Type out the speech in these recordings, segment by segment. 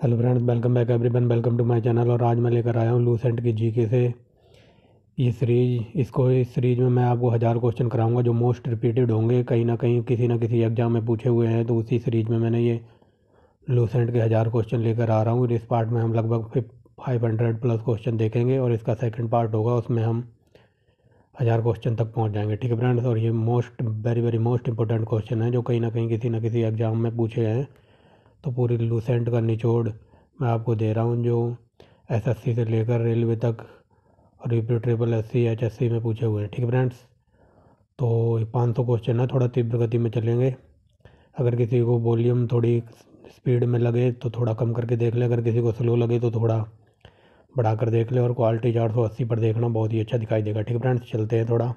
Hello friends, welcome back everyone, welcome to my channel. और आज मैं लेकर आया हूँ लूसेंट की जीके से ये सीरीज। इस सीरीज में मैं आपको 1000 क्वेश्चन कराऊंगा जो मोस्ट रिपीटेड होंगे, कहीं ना किसी एग्जाम में पूछे हुए हैं। तो उसी सीरीज में मैंने ये लूसेंट के 1000 क्वेश्चन लेकर आ रहा हूँ। इस पार्ट में हम लगभग 500 प्लस क्वेश्चन देखेंगे और इसका सेकेंड पार्ट होगा, उसमें हम 1000 क्वेश्चन तक पहुँच जाएंगे। ठीक है फ्रेंड्स, और ये very very most important question है जो कहीं ना किसी एग्जाम में पूछे हैं। तो पूरी लूसेंट का निचोड़ मैं आपको दे रहा हूँ जो एसएससी से लेकर रेलवे तक और रिपीट ट्रिपल एससी एचएससी में पूछे हुए हैं। ठीक है फ्रेंड्स, तो 500 क्वेश्चन है, थोड़ा तीव्र गति में चलेंगे। अगर किसी को वॉल्यूम थोड़ी स्पीड में लगे तो थोड़ा कम करके देख ले, अगर किसी को स्लो लगे तो थोड़ा बढ़ा कर देख ले। और क्वालिटी 480 पर देखना, बहुत ही अच्छा दिखाई देगा। ठीक है फ्रेंड्स, चलते हैं थोड़ा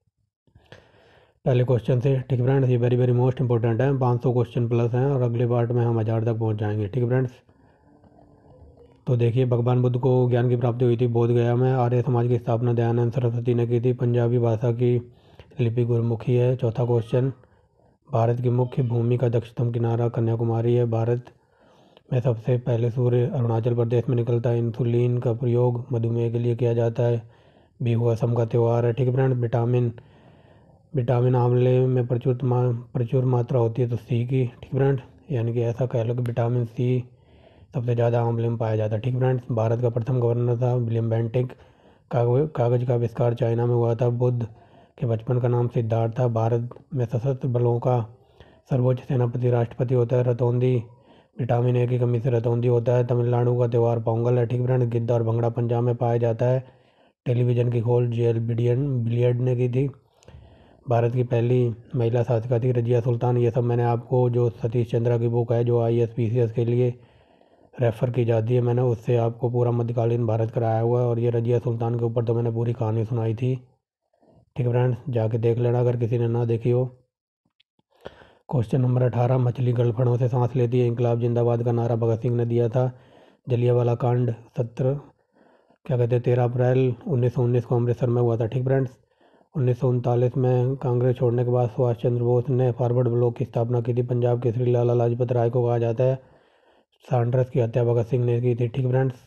पहले क्वेश्चन से। ठीक है फ्रेंड्स, ये वेरी वेरी मोस्ट इंपॉर्टेंट है, 500 क्वेश्चन प्लस हैं और अगले पार्ट में हम 1000 तक पहुँच जाएंगे। ठीक है फ्रेंड्स, तो देखिए, भगवान बुद्ध को ज्ञान की प्राप्ति हुई थी बोध गया में। आर्य समाज की स्थापना दयानंद सरस्वती ने की थी। पंजाबी भाषा की लिपि गुरमुखी है। चौथा क्वेश्चन, भारत की मुख्य भूमि का दक्षिणतम किनारा कन्याकुमारी है। भारत में सबसे पहले सूर्य अरुणाचल प्रदेश में निकलता है। इंसुलिन का प्रयोग मधुमेह के लिए किया जाता है। बिहू असम का त्यौहार है। ठीक है फ्रेंड, विटामिन आंवले में प्रचुर मात्रा होती है तो सी की। ठीक फ्रेंड, यानी कि ऐसा कह लो कि विटामिन सी सबसे ज़्यादा आंवले में पाया जाता है। ठीक फ्रेंड्स, भारत का प्रथम गवर्नर था विलियम बेंटिक। कागज़ का आविष्कार चाइना में हुआ था। बुद्ध के बचपन का नाम सिद्धार्थ था। भारत में सशस्त्र बलों का सर्वोच्च सेनापति राष्ट्रपति होता है। रतौंधी विटामिन ए की कमी से रतौंधी होता है। तमिलनाडु का त्यौहार पोंगल है। ठीक फ्रेंड, गिद्ध और भंगड़ा पंजाब में पाया जाता है। टेलीविज़न की खोज जेल बिलियर्ड ने की थी। भारत की पहली महिला शासिका थी रजिया सुल्तान। ये सब मैंने आपको, जो सतीश चंद्रा की बुक है जो IAS PCS के लिए रेफ़र की जाती है, मैंने उससे आपको पूरा मध्यकालीन भारत कराया हुआ है। और ये रजिया सुल्तान के ऊपर तो मैंने पूरी कहानी सुनाई थी। ठीक है फ्रेंड्स, जाके देख लेना अगर किसी ने ना देखी हो। क्वेश्चन नंबर 18, मछली गलफड़ों से सांस लेती है। इंकलाब जिंदाबाद का नारा भगत सिंह ने दिया था। जलियांवाला कांड सत्र क्या कहते हैं 13 अप्रैल 1919 को अमृतसर में हुआ था। ठीक फ्रेंड्स, 1939 में कांग्रेस छोड़ने के बाद सुभाष चंद्र बोस ने फॉरवर्ड ब्लॉक की स्थापना की थी। पंजाब केसरी लाला लाजपत राय को कहा जाता है। सैंडर्स की हत्या भगत सिंह ने की थी। ठीक फ्रेंड्स,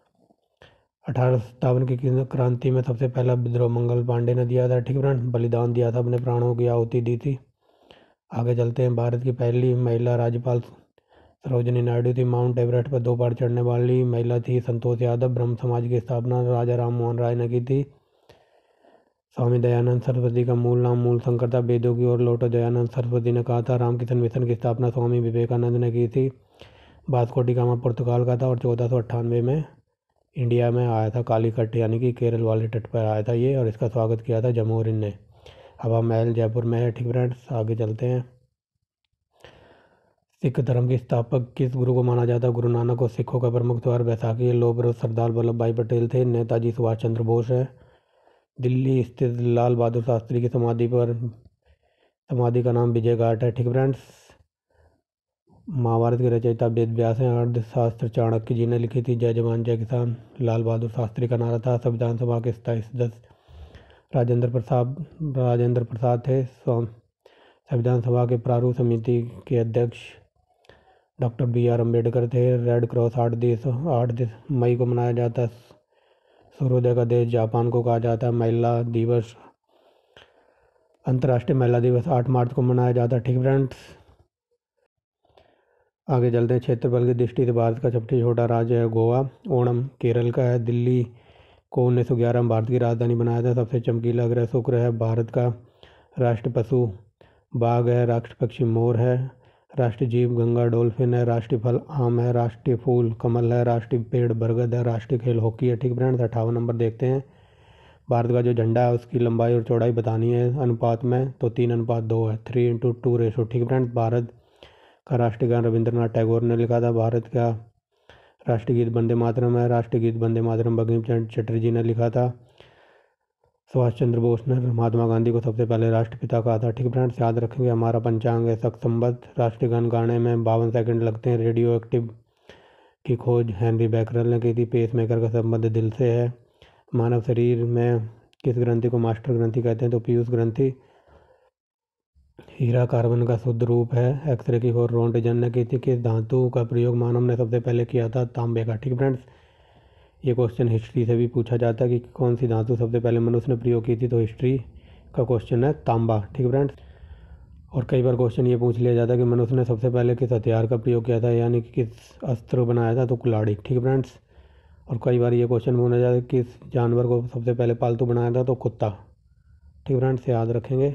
1857 की क्रांति में सबसे पहला विद्रोह मंगल पांडे ने दिया था। ठीक फ्रेंड्स, बलिदान दिया था, अपने प्राणों की आहुति दी थी। आगे चलते हैं, भारत की पहली महिला राज्यपाल सरोजिनी नायडू थी। माउंट एवरेस्ट पर 2 बार चढ़ने वाली महिला थी संतोष यादव। ब्रह्म समाज की स्थापना राजा राम मोहन राय ने की थी। स्वामी दयानंद सरस्वती का मूल नाम मूल शंकर था। वेदों की ओर लौटो, दयानंद सरस्वती ने कहा था। रामकृष्ण मिशन की स्थापना स्वामी विवेकानंद ने की थी। वास्को डी गामा पुर्तगाल का था और 1498 में इंडिया में आया था। कालीकट यानी कि केरल वाले तट पर आया था ये, और इसका स्वागत किया था जमोरिन ने। हवा महल जयपुर में है। ठीक फ्रेंड्स, आगे चलते हैं। सिख धर्म के स्थापक किस गुरु को माना जाता है? गुरु नानक को। सिखों का प्रमुख त्यौहार बैसाखी है। लौह पुरुष सरदार वल्लभ भाई पटेल थे। नेताजी सुभाष चंद्र बोस है। दिल्ली स्थित लाल बहादुर शास्त्री की समाधि का नाम विजय घाट है। ठीक फ्रेंड्स, महाभारत के रचयिता वेद व्यास हैं। अर्थशास्त्र चाणक्य जी ने लिखी थी। जय जवान जय किसान लाल बहादुर शास्त्री का नारा था। संविधान सभा के 27 सदस्य राजेंद्र प्रसाद थे। संविधान सभा के प्रारूप समिति के अध्यक्ष डॉक्टर BR अम्बेडकर थे। रेड क्रॉस 8 मई को मनाया जाता है। सूर्योदय का देश जापान को कहा जाता है। अंतर्राष्ट्रीय महिला दिवस 8 मार्च को मनाया जाता है। ठीक फ्रेंड्स, आगे चलते हैं। क्षेत्रफल की दृष्टि से भारत का सबसे छोटा राज्य है गोवा। ओणम केरल का है। दिल्ली को 1911 में भारत की राजधानी बनाया था। सबसे चमकीला ग्रह शुक्र है। भारत का राष्ट्रीय पशु बाघ है। राष्ट्रीय पक्षी मोर है। राष्ट्रीय जीव गंगा डॉल्फिन है। राष्ट्रीय फल आम है। राष्ट्रीय फूल कमल है। राष्ट्रीय पेड़ बरगद है। राष्ट्रीय खेल हॉकी है। ठीक फ्रेंड्स, 58 नंबर देखते हैं। भारत का जो झंडा है उसकी लंबाई और चौड़ाई बतानी है अनुपात में, तो 3:2 है, 3:2 रेशो। ठीक फ्रेंड्स, भारत का राष्ट्रीय गान रविंद्रनाथ टैगोर ने लिखा था। भारत का राष्ट्रीय गीत वंदे मातरम है। राष्ट्रीय गीत वंदे मातरम बंकिम चंद्र चटर्जी ने लिखा था। सुभाष चंद्र बोस ने महात्मा गांधी को सबसे पहले राष्ट्रपिता कहा था। ठीक फ्रेंड्स, याद रखेंगे हमारा पंचांग है शक संवत। राष्ट्रीय गान गाने में 52 सेकंड लगते हैं। रेडियो एक्टिव की खोज हेनरी बैकरल ने की थी। पेस मेकर का संबंध दिल से है। मानव शरीर में किस ग्रंथि को मास्टर ग्रंथि कहते हैं? तो पीयूष ग्रंथि। हीरा कार्बन का शुद्ध रूप है। एक्सरे की खोज रोंटगन ने की थी। किस धातु का प्रयोग मानव ने सबसे पहले किया था? तांबे का। ठीक फ्रेंड्स, ये क्वेश्चन हिस्ट्री से भी पूछा जाता है कि कौन सी धातु सबसे पहले मनुष्य ने प्रयोग की थी, तो हिस्ट्री का क्वेश्चन है तांबा। ठीक फ्रेंड्स, और कई बार क्वेश्चन ये पूछ लिया जाता है कि मनुष्य ने सबसे पहले किस हथियार का प्रयोग किया था, यानी कि किस अस्त्र बनाया था, तो कुल्हाड़ी। ठीक फ्रेंड्स, और कई बार ये क्वेश्चन पूछा जाता है किस जानवर को सबसे पहले पालतू बनाया था, तो कुत्ता। ठीक फ्रेंड्स, याद रखेंगे।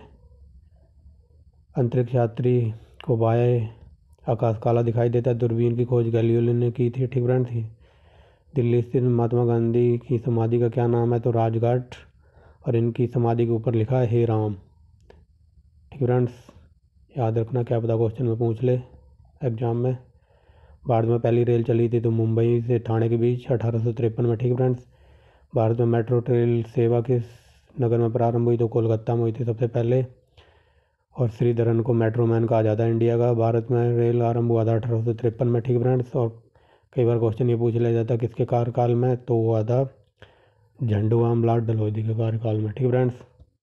अंतरिक्ष यात्री को बाह्य आकाश काला दिखाई देता है। दूरबीन की खोज गैलीलियो ने की थी। ठीक फ्रेंड्स, दिल्ली स्थित महात्मा गांधी की समाधि का क्या नाम है, तो राजघाट, और इनकी समाधि के ऊपर लिखा है हे राम। ठीक फ्रेंड्स, याद रखना, क्या पता क्वेश्चन में पूछ ले एग्जाम में। भारत में पहली रेल चली थी तो मुंबई से ठाणे के बीच 1853 में। ठीक फ्रेंड्स, भारत में मेट्रो रेल सेवा किस नगर में प्रारंभ हुई, तो कोलकाता में हुई थी सबसे पहले। और श्रीधरन को मेट्रो मैन कहा जाता है इंडिया का। भारत में रेल आरंभ हुआ था 1853 में। ठीक फ्रेंड्स, और कई बार क्वेश्चन ये पूछ लिया जाता है किसके कार्यकाल में, तो हुआ था झंडूराम लाल डलहौजी के कार्यकाल में। ठीक फ्रेंड्स,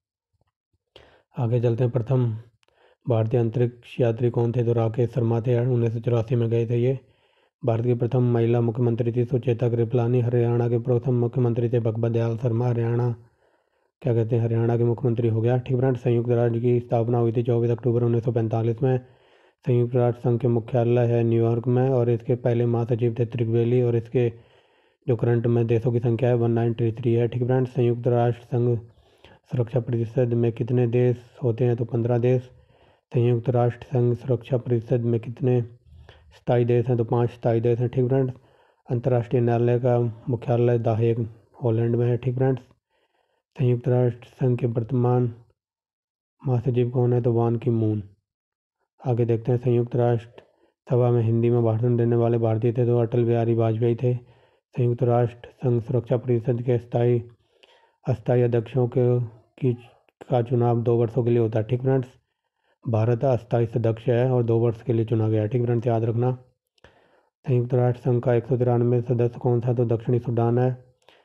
आगे चलते हैं। प्रथम भारतीय अंतरिक्ष यात्री कौन थे, तो राकेश शर्मा थे। 1984 में गए थे ये। भारत की प्रथम महिला मुख्यमंत्री थी सुचेता कृपलानी। हरियाणा के प्रथम मुख्यमंत्री थे भगवत दयाल शर्मा। हरियाणा क्या कहते हैं, हरियाणा के मुख्यमंत्री हो गया। ठीक फ्रेंड्स, संयुक्त राज्य की स्थापना हुई थी 24 अक्टूबर 1945 में। संयुक्त राष्ट्र संघ के मुख्यालय है न्यूयॉर्क में, और इसके पहले महासचिव थे त्रिगवेली, और इसके जो करंट में देशों की संख्या है 1933 है। ठीक फ्रेंड्स, संयुक्त राष्ट्र संघ सुरक्षा परिषद में कितने देश होते हैं, तो 15 देश। संयुक्त राष्ट्र संघ सुरक्षा परिषद में कितने स्थायी देश हैं, तो 5 स्थायी देश हैं। ठीक फ्रेंड्स, अंतर्राष्ट्रीय न्यायालय का मुख्यालय द हेग हॉलैंड में है। ठीक फ्रेंड्स, संयुक्त राष्ट्र संघ के वर्तमान महासचिव कौन है, तो बान की मून। आगे देखते हैं। संयुक्त राष्ट्र सभा में हिंदी में भाषण देने वाले भारतीय थे, तो अटल बिहारी वाजपेयी थे। संयुक्त राष्ट्र संघ सुरक्षा परिषद के अस्थायी अध्यक्षों की का चुनाव 2 वर्षों के लिए होता है। ठीक फ्रेंड्स, भारत अस्थायी सदस्य है और 2 वर्ष के लिए चुना गया है। ठीक फ्रेंड्स, याद रखना। संयुक्त राष्ट्र संघ का 193 सदस्य कौन था, तो दक्षिणी सूडान है।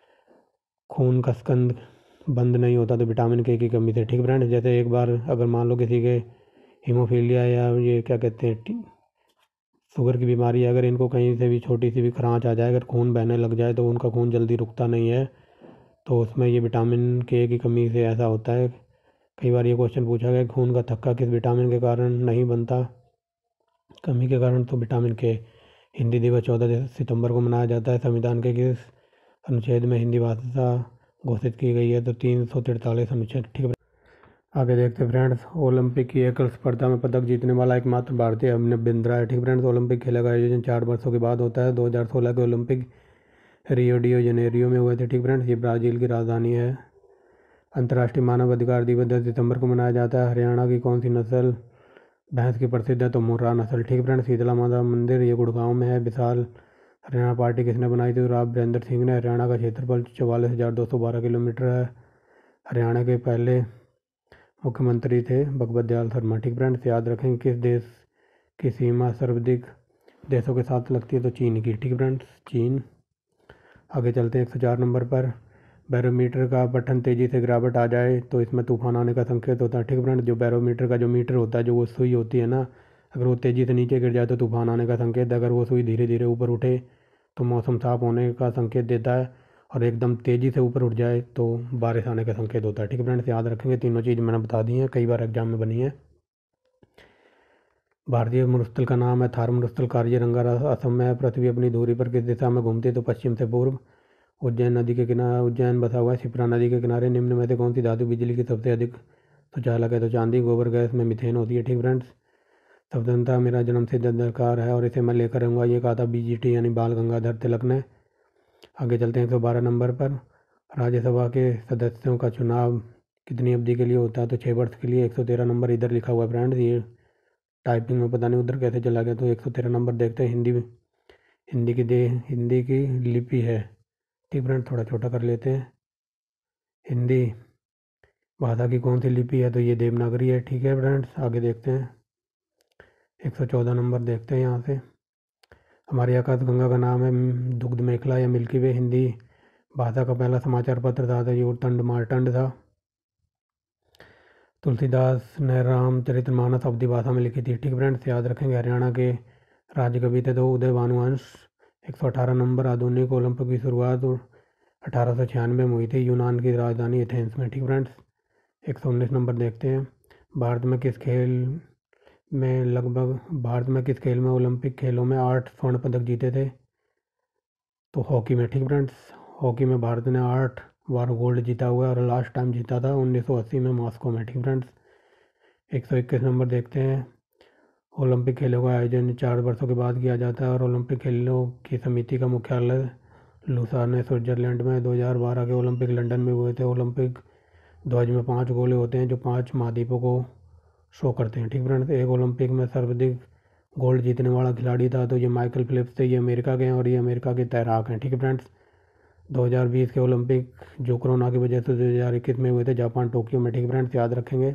खून का स्कंद बंद नहीं होता तो विटामिन के की कमी से। ठीक फ्रेंड्स, जैसे एक बार अगर मान लो किसी के हीमोफीलिया या ये क्या कहते हैं शुगर की बीमारी है, अगर इनको कहीं से भी छोटी सी भी खरांच आ जाए, अगर खून बहने लग जाए, तो उनका खून जल्दी रुकता नहीं है, तो उसमें ये विटामिन के की कमी से ऐसा होता है। कई बार ये क्वेश्चन पूछा गया खून का थक्का किस विटामिन के कारण नहीं बनता, कमी के कारण, तो विटामिन के। हिंदी दिवस 14 सितंबर को मनाया जाता है। संविधान के किस अनुच्छेद में हिंदी भाषा घोषित की गई है, तो 343 अनुच्छेद। ठीक है, आगे देखते हैं फ्रेंड्स। ओलंपिक की एकल स्पर्धा में पदक जीतने वाला एकमात्र भारतीय अभिनव बिंद्रा है। ठीक फ्रेंड्स, ओलंपिक खेलों का आयोजन 4 वर्षों के बाद होता है। 2016 के ओलंपिक रियो डी जनेरियो में हुए थे। ठीक फ्रेंड्स, ये ब्राज़ील की राजधानी है। अंतर्राष्ट्रीय मानव अधिकार दिवस 10 दिसंबर को मनाया जाता है। हरियाणा की कौन सी नस्ल भैंस की प्रसिद्ध है, तो मुर्रा नस्ल। ठीक फ्रेंड्स, शीतला माता मंदिर ये गुड़गांव में है। विशाल हरियाणा पार्टी किसने बनाई थी, तो राव वीरेंद्र सिंह ने। हरियाणा का क्षेत्रफल 44,212 किलोमीटर है। हरियाणा के पहले मुख्यमंत्री थे भगवत दयाल शर्मा। ठीक फ्रेंड्स, याद रखेंगे किस देश की सीमा सर्वाधिक देशों के साथ लगती है, तो चीन की। ठीक फ्रेंड्स, चीन। आगे चलते हैं 104 नंबर पर। बैरोमीटर का पठन तेज़ी से गिरावट आ जाए तो इसमें तूफान आने का संकेत होता है। ठीक फ्रेंड्स, जो बैरोमीटर का जो मीटर होता है, जो वो सुई होती है ना, अगर वो तेज़ी से नीचे गिर जाए तो तूफान आने का संकेत है। अगर वो सुई धीरे धीरे ऊपर उठे तो मौसम साफ होने का संकेत देता है, और एकदम तेज़ी से ऊपर उठ जाए तो बारिश आने का संकेत होता है। ठीक है फ्रेंड्स, याद रखेंगे। तीनों चीज़ मैंने बता दी हैं, कई बार एग्जाम में बनी है। भारतीय मरुस्थल का नाम है थार मरुस्थल। काजीरंगा असम में है। पृथ्वी अपनी धुरी पर किस दिशा में घूमती है, तो पश्चिम से पूर्व। उज्जैन नदी के किनारे उज्जैन बसा हुआ है। शिप्रा नदी के किनारे निम्न में से कौन सी धातु बिजली की सबसे अधिक सुचालक है, तो चांदी। गोबर गैस में मीथेन होती है। ठीक फ्रेंड्स, स्वतंत्रता मेरा जन्म सिद्ध अधिकार है और इसे मैं लेकर रहूँगा, ये कहा था बीजीटी यानी बाल गंगाधर तिलक ने। आगे चलते हैं 112 नंबर पर। राज्यसभा के सदस्यों का चुनाव कितनी अवधि के लिए होता है, तो 6 वर्ष के लिए। 113 नंबर इधर लिखा हुआ है फ्रेंड्स, ये टाइपिंग में पता नहीं उधर कैसे चला गया, तो 113 नंबर देखते हैं। हिंदी की लिपि है। ठीक फ्रेंड्स, थोड़ा छोटा कर लेते हैं। हिंदी भाषा की कौन सी लिपि है, तो ये देवनागरी है। ठीक है फ्रेंड्स, आगे देखते हैं 114 नंबर देखते हैं यहाँ से। हमारी आकाशगंगा का नाम है दुग्ध मेखला या मिल्की वे। हिंदी भाषा का पहला समाचार पत्र था, तो ये उर्तंड मार्तंड था। तुलसीदास ने रामचरितमानस अवधी भाषा में लिखी थी। ठीक फ्रेंड्स, याद रखेंगे। हरियाणा के राज्य कवि थे तो उदय भानुवंश। 118 नंबर, आधुनिक ओलंपिक की शुरुआत 1896 में हुई थी यूनान की राजधानी एथेंस में। ठीक फ्रेंड्स, 119 नंबर देखते हैं। भारत में किस खेल में ओलंपिक खेलों में 8 स्वर्ण पदक जीते थे? तो हॉकी में। ठीक फ्रेंड्स, हॉकी में भारत ने 8 बार गोल्ड जीता हुआ है और लास्ट टाइम जीता था 1980 में मॉस्को में। ठीक फ्रेंड्स, 121 नंबर देखते हैं। ओलंपिक खेलों का आयोजन 4 वर्षों के बाद किया जाता है और ओलंपिक खेलों की समिति का मुख्यालय लुसाने स्विट्जरलैंड में। 2012 के ओलंपिक लंदन में हुए थे। ओलंपिक ध्वज में 5 गोले होते हैं जो 5 महाद्वीपों को शो करते हैं। ठीक फ्रेंड्स, एक ओलंपिक में सर्वाधिक गोल्ड जीतने वाला खिलाड़ी था तो ये माइकल फिलिप्स थे। ये अमेरिका के हैं और ये अमेरिका के तैराक हैं। ठीक है फ्रेंड्स, 2020 के ओलंपिक जो कोरोना की वजह से 2021 में हुए थे जापान टोक्यो में। ठीक है फ्रेंड्स, याद रखेंगे।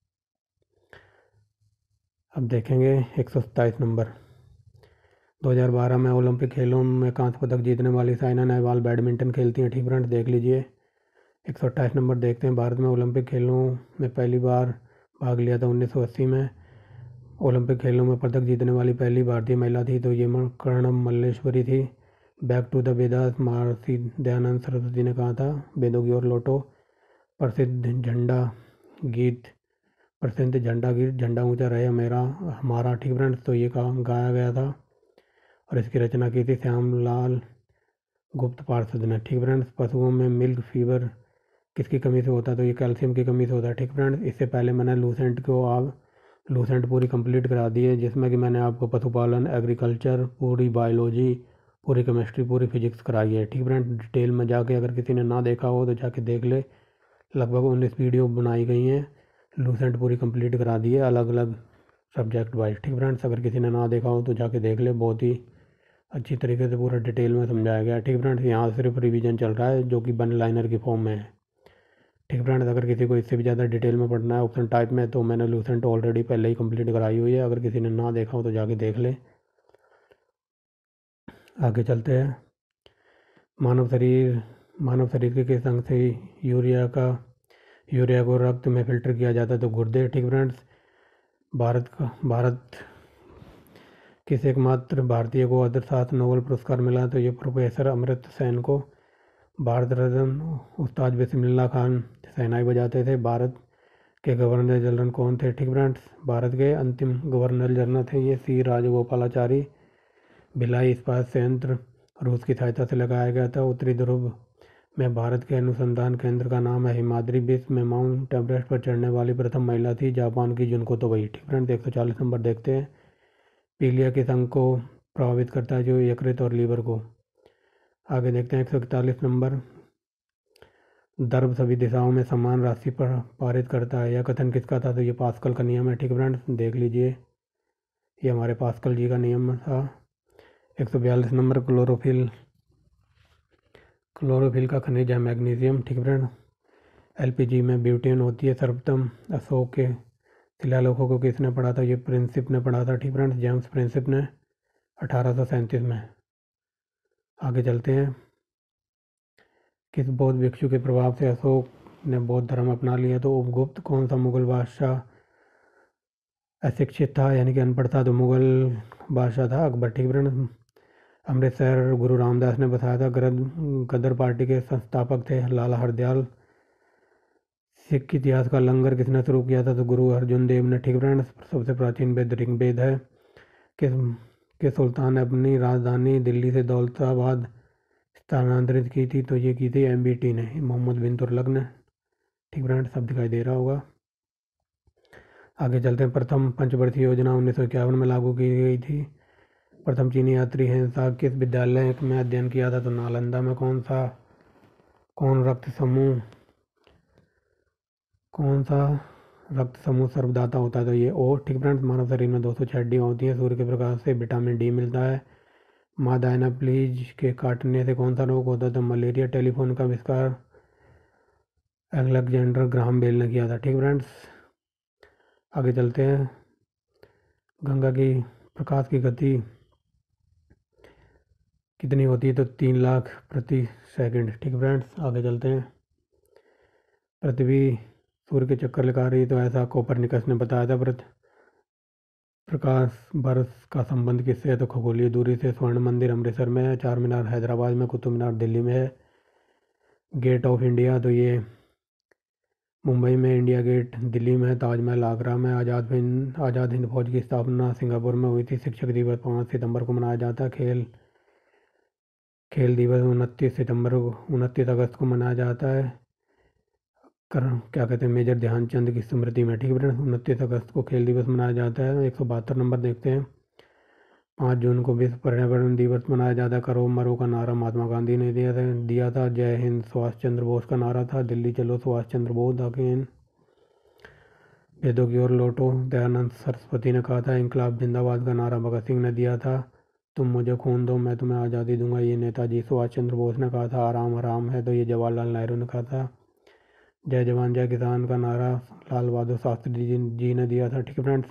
अब देखेंगे 127 नंबर। 2012 में ओलंपिक खेलों में कांस्य पदक जीतने वाली साइना नेहवाल बैडमिंटन खेलती हैं। ठीक फ्रेंड्स, देख लीजिए। 128 नंबर देखते हैं। भारत में ओलंपिक खेलों में पहली बार भाग लिया था 1980 में। ओलंपिक खेलों में पदक जीतने वाली पहली भारतीय महिला थी तो ये कर्णम मल्लेश्वरी थी। Back to the Vedas, Maharshi Dayanand Saraswati ने कहा था, वेदों की ओर लौटो। प्रसिद्ध झंडा गीत झंडा ऊंचा रहे मेरा हमारा। ठीक फ्रेंड्स, तो ये गाया गया था और इसकी रचना की थी श्यामलाल गुप्त पार्षद ने। ठीक फ्रेंड्स, पशुओं में मिल्क फीवर किसकी कमी से होता है? तो ये कैल्शियम की कमी से होता है। ठीक फ्रेंड्स, इससे पहले मैंने लूसेंट पूरी कंप्लीट करा दी है जिसमें कि मैंने आपको पशुपालन, एग्रीकल्चर, पूरी बायोलॉजी, पूरी केमिस्ट्री, पूरी फिजिक्स कराई है। ठीक फ्रेंड्स, डिटेल में जाके अगर किसी ने ना देखा हो तो जाके देख ले। लगभग 19 वीडियो बनाई गई हैं। लूसेंट पूरी कंप्लीट करा दी है अलग अलग सब्जेक्ट वाइज। ठीक फ्रेंड्स, अगर किसी ने ना देखा हो तो जाके देख ले। बहुत ही अच्छी तरीके से पूरा डिटेल में समझाया गया है। ठीक फ्रेंड्स, यहाँ सिर्फ रिवीजन चल रहा है जो कि वन लाइनर की फॉर्म में है। ठीक फ्रेंड्स, अगर किसी को इससे भी ज़्यादा डिटेल में पढ़ना है ऑप्शन टाइप में तो मैंने लूसेंट ऑलरेडी पहले ही कंप्लीट कराई हुई है। अगर किसी ने ना देखा हो तो जाके देख ले। आगे चलते हैं। मानव शरीर के किस अंग से यूरिया को रक्त में फिल्टर किया जाता है? तो गुर्दे। ठीक फ्रेंड्स, भारत किस एकमात्र भारतीय को अर्थशास्त्र नोबेल पुरस्कार मिला? तो ये प्रोफेसर अमर्त्य सेन को। भारत रत्न उस्ताद बिस्मिल्लाह खान शहनाई बजाते थे। भारत के गवर्नर जनरल कौन थे? ठीक फ्रेंड्स, भारत के अंतिम गवर्नर जनरल थे ये सी राजगोपालाचारी। भिलाई इस्पात संयंत्र रूस की सहायता से लगाया गया था। उत्तरी ध्रुव में भारत के अनुसंधान केंद्र का नाम है हिमाद्री। विश्व में माउंट एवरेस्ट पर चढ़ने वाली प्रथम महिला थी जापान की जुनको तोबई। ठीक फ्रेंड्स, 140 नंबर देखते हैं। पीलिया किस अंग को प्रभावित करता है? जो यकृत और लीवर को। आगे देखते हैं 141 नंबर। द्रव सभी दिशाओं में समान राशि पर पारित करता है, यह कथन किसका था? तो ये पास्कल का नियम है। ठीक फ्रेंड्स, देख लीजिए, ये हमारे पास्कल जी का नियम था। 142 नंबर। क्लोरोफिल का खनिज है मैग्नीशियम। ठीक फ्रेंड्स, एलपीजी में ब्यूटेन होती है। सर्वप्रथम अशोक के शिलालेखों को किसने पढ़ा था? ये प्रिंसिप ने पढ़ा था। ठीक फ्रेंड्स, जेम्स प्रिंसिप ने 1837 में। आगे चलते हैं। किस बौद्ध भिक्षु के प्रभाव से अशोक ने बौद्ध धर्म अपना लिया? तो उपगुप्त। कौन सा मुगल बादशाह अशिक्षित था यानी कि अनपढ़ था? तो मुगल बादशाह था अकबर। ठीक फ्रेंड्स, अमृतसर गुरु रामदास ने बताया था। गदर पार्टी के संस्थापक थे लाला हरदयाल। सिख इतिहास का लंगर किसने शुरू किया था? तो गुरु अर्जुन देव ने। ठीक फ्रेंड्स, सबसे प्राचीन वेद ऋग्वेद है। किस सुल्तान ने अपनी राजधानी दिल्ली से दौलताबाद स्थानांतरित की थी? तो ये की थी एमबीटी ने, मोहम्मद बिन तुगलक ने। ठीक फ्रेंड्स, सब दिखाई दे रहा होगा। आगे चलते हैं। प्रथम पंचवर्षीय योजना 1951 में लागू की गई थी। प्रथम चीनी यात्री हिंसा किस विद्यालय में अध्ययन किया था? तो नालंदा में। कौन सा रक्त समूह सर्वदाता होता है? तो ये ओ। ठीक फ्रेंड्स, मानव शरीर में 206 हड्डियाँ होती हैं। सूर्य के प्रकाश से विटामिन डी मिलता है। माँ डायनाप्लीज के काटने से कौन सा रोग होता है? तो मलेरिया। टेलीफोन का आविष्कार अलेक्जेंडर ग्राहम बेल ने किया था। ठीक फ्रेंड्स, आगे चलते हैं। गंगा की प्रकाश की गति कितनी होती है? तो 3 लाख प्रति सेकंड। ठीक फ्रेंड्स, आगे चलते हैं। पृथ्वी सूर्य के चक्कर लगा रही, तो ऐसा कोपरनिकस ने बताया था। प्रकाश वर्ष का संबंध किससे है? तो खगोलीय दूरी से। स्वर्ण मंदिर अमृतसर में है, चार मीनार हैदराबाद में, कुतुब मीनार दिल्ली में है। गेट ऑफ इंडिया, तो ये मुंबई में, इंडिया गेट दिल्ली में है, ताजमहल आगरा में। आज़ाद हिंद फौज की स्थापना सिंगापुर में हुई थी। शिक्षक दिवस 5 सितंबर को मनाया जाता है। खेल दिवस 29 अगस्त को मनाया जाता है। क्या कहते हैं, मेजर ध्यानचंद की स्मृति में। ठीक है, 29 अगस्त को खेल दिवस मनाया जाता है। 172 नंबर देखते हैं। 5 जून को विश्व पर्यावरण दिवस मनाया जाता है। करो मरो का नारा महात्मा गांधी ने दिया था। जय हिंद सुभाष चंद्र बोस का नारा था। दिल्ली चलो सुभाष चंद्र बोस। अगेन वेदों की ओर लौटो दयानंद सरस्वती ने कहा था। इंकलाब जिंदाबाद का नारा भगत सिंह ने दिया था। तुम मुझे खून दो मैं तुम्हें आज़ादी दूंगा, ये नेताजी सुभाष चंद्र बोस ने कहा था। आराम हराम है, तो ये जवाहरलाल नेहरू ने कहा था। जय जवान जय किसान का नारा लाल बहादुर शास्त्री जी ने दिया था। ठीक है फ्रेंड्स।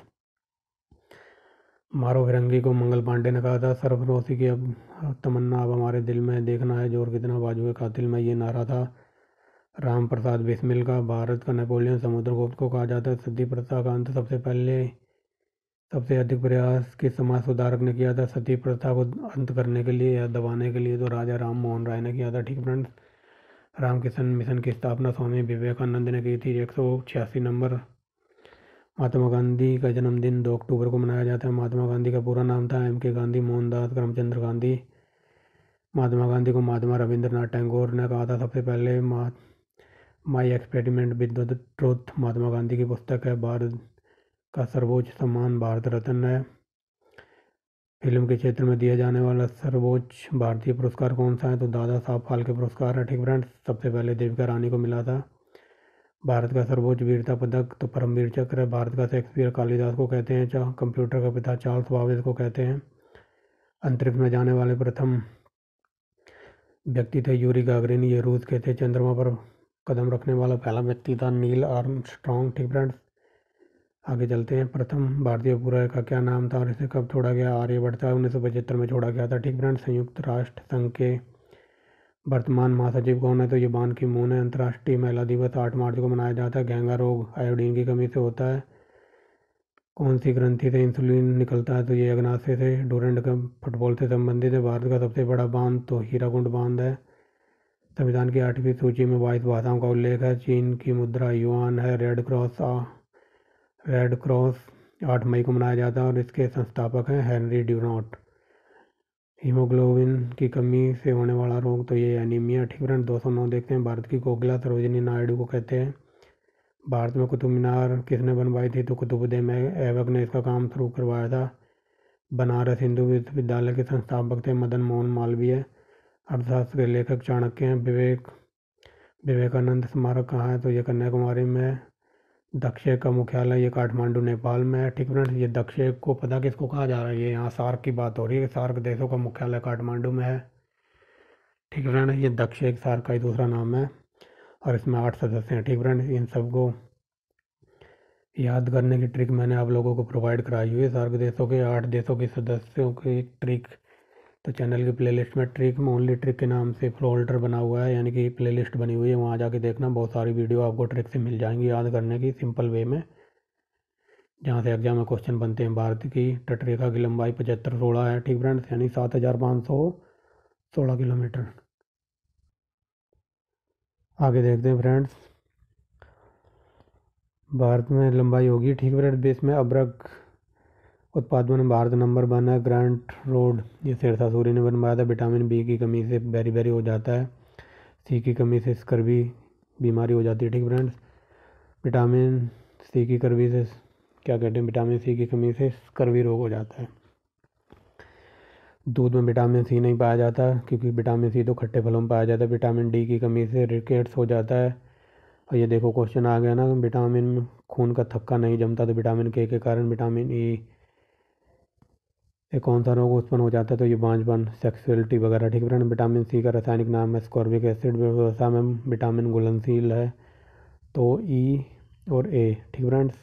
मारो फिरंगी को मंगल पांडे ने कहा था। सरफरोशी की अब तमन्ना अब हमारे दिल में, देखना है जोर कितना बाजू है कातिल में, ये नारा था राम प्रसाद बिस्मिल का। भारत का नेपोलियन समुद्रगुप्त को कहा जाता है। सती प्रथा का अंत सबसे अधिक प्रयास किस समाज सुधारक ने किया था? सती प्रथा को अंत करने के लिए या दबाने के लिए, तो राजा राम मोहन राय ने किया था। ठीक फ्रेंड्स। रामकृष्ण मिशन की स्थापना स्वामी विवेकानंद ने की थी। 186 नंबर। महात्मा गांधी का जन्मदिन 2 अक्टूबर को मनाया जाता है। महात्मा गांधी का पूरा नाम था M.K. गांधी मोहनदास करमचंद गांधी। महात्मा गांधी को महात्मा रविंद्रनाथ टैगोर ने कहा था सबसे पहले। My experiment with the truth Mahatma Gandhi की पुस्तक है। भारत का सर्वोच्च सम्मान भारत रत्न है। फिल्म के क्षेत्र में दिया जाने वाला सर्वोच्च भारतीय पुरस्कार कौन सा है? तो दादा साहब फाल्के पुरस्कार है। ठीक फ्रेंड्स। सबसे पहले देविका रानी को मिला था। भारत का सर्वोच्च वीरता पदक तो परमवीर चक्र है। भारत का शेक्सपियर कालिदास को कहते हैं। कंप्यूटर का पिता चार्ल्स बाबेज को कहते हैं। अंतरिक्ष में जाने वाले प्रथम व्यक्ति थे यूरी गागरिन, ये रूस के थे। चंद्रमा पर कदम रखने वाला पहला व्यक्ति था नील आर्मस्ट्रॉन्ग। ठीक फ्रेंड्स। आगे चलते हैं। प्रथम भारतीय उपग्रह का क्या नाम था और इसे कब छोड़ा गया? आर्यभट्ट था, 1975 में छोड़ा गया था। ठीक फ्रेंड्स। संयुक्त राष्ट्र संघ के वर्तमान महासचिव कौन है? तो ये बान की मून है। अंतर्राष्ट्रीय महिला दिवस 8 मार्च को मनाया जाता है। घेंगा रोग आयोडीन की कमी से होता है। कौन सी ग्रंथि से इंसुलिन निकलता है? तो ये अग्नाशय से। डूरंड कप फुटबॉल से संबंधित है। भारत का सबसे बड़ा बांध तो हीराकुंड बांध है। संविधान की 8वीं सूची में 22 भाषाओं का उल्लेख है। चीन की मुद्रा युआन है। रेड क्रॉस 8 मई को मनाया जाता है और इसके संस्थापक हैं हेनरी ड्यूनान्ट। हीमोग्लोबिन की कमी से होने वाला रोग तो ये एनीमिया। ठीक फ्रेंड। 209 देखते हैं। भारत की कोकिला सरोजिनी नायडू को कहते हैं। भारत में कुतुब मीनार किसने बनवाई थी? तो कुतुबुद्दीन ऐबक ने इसका काम शुरू करवाया था। बनारस हिंदू विश्वविद्यालय के संस्थापक थे मदन मोहन मालवीय। अर्थशास्त्र के लेखक चाणक्य हैं। विवेकानंद स्मारक कहाँ है? तो ये कन्याकुमारी में। दक्षेक का मुख्यालय ये काठमांडू नेपाल में है। ठीक फ्रेंड्स। ये दक्षेक को पता किसको कहा जा रहा है? ये यहाँ सार्क की बात हो रही है। सार्क देशों का मुख्यालय काठमांडू में है। ठीक फ्रेंड्स। ये दक्षेक सार्क का ही दूसरा नाम है और इसमें 8 सदस्य हैं। ठीक फ्रेंड्स। इन सबको याद करने की ट्रिक मैंने आप लोगों को प्रोवाइड कराई हुई है। सार्क देशों के 8 देशों के सदस्यों की ट्रिक, तो चैनल की प्लेलिस्ट में ट्रिक में ओनली ट्रिक के नाम से फोल्डर बना हुआ है, यानी कि प्लेलिस्ट बनी हुई है। वहाँ जाके देखना, बहुत सारी वीडियो आपको ट्रिक से मिल जाएंगी याद करने की सिंपल वे में, जहाँ से एग्जाम में क्वेश्चन बनते हैं। भारत की तटरेखा की लंबाई 7516 है। ठीक फ्रेंड्स। यानी 7516 किलोमीटर। आगे देखते हैं फ्रेंड्स। भारत में लंबाई होगी। ठीक फ्रेंड्स। देश में अब्रक उत्पादन में भारत नंबर 1 है। ग्रांट रोड ये शेरशाह सूरी ने बनवाया था। विटामिन बी की कमी से बेरी हो जाता है। सी की कमी से स्कर्वी बीमारी हो जाती है। ठीक फ्रेंड्स। विटामिन सी की कमी से क्या कहते हैं, विटामिन सी की कमी से स्कर्वी रोग हो जाता है। दूध में विटामिन सी नहीं पाया जाता क्योंकि विटामिन सी तो खट्टे फलों में पाया जाता है। विटामिन डी की कमी से रिकेट्स हो जाता है। और ये देखो क्वेश्चन आ गया ना, विटामिन खून का थक्का नहीं जमता तो विटामिन के कारण विटामिन ई से कौन सा रोग उत्पन्न हो जाता है? तो ये बांझपन, सेक्सुअलिटी वगैरह। ठीक फ्रेंड। विटामिन सी का रासायनिक नाम है स्कॉर्बिक एसिड। व्यवस्था में विटामिन घुलनशील है तो ई और ए। ठीक फ्रेंड्स।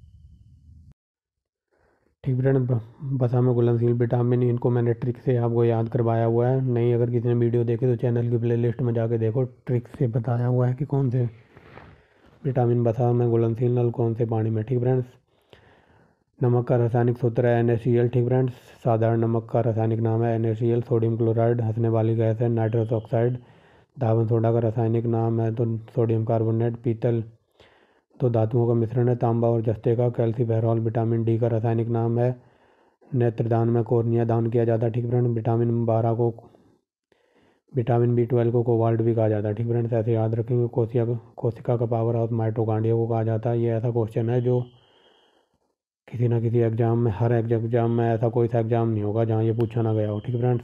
ठीक फ्रेंड। बसा में घुलनशील विटामिन, इनको मैंने ट्रिक से आपको याद करवाया हुआ है। नहीं अगर किसी ने वीडियो देखी तो चैनल की प्लेलिस्ट में जाके देखो, ट्रिक से बताया हुआ है कि कौन से विटामिन वसा में घुलनशील नल कौन से पानी में? ठीक फ्रेंड्स। नमक का रासायनिक सूत्र है NaCl। ठीक फ्रेंड्स। साधारण नमक का रासायनिक नाम है NaCl। सोडियम क्लोराइड हंसने वाली गैस है नाइट्रस ऑक्साइड। धावन सोडा का रासायनिक नाम है तो सोडियम कार्बोनेट। पीतल तो धातुओं का मिश्रण है तांबा और जस्ते का। कैल्सीफेरॉल। विटामिन डी का रासायनिक नाम है। नेत्रदान में कॉर्निया दान किया जाता है। ठीक फ्रेंड। विटामिन B12 को कोबाल्ट भी कहा जाता है। ठीक फ्रेंड्स। ऐसे याद रखेंगे। कोशिका का पावर हाउस माइटोकॉन्ड्रिया को कहा जाता है। ये ऐसा क्वेश्चन है जो किसी ना किसी एग्जाम में, हर एग्जाम में ऐसा कोई सा एग्जाम नहीं होगा जहाँ ये पूछा ना गया हो। ठीक फ्रेंड्स।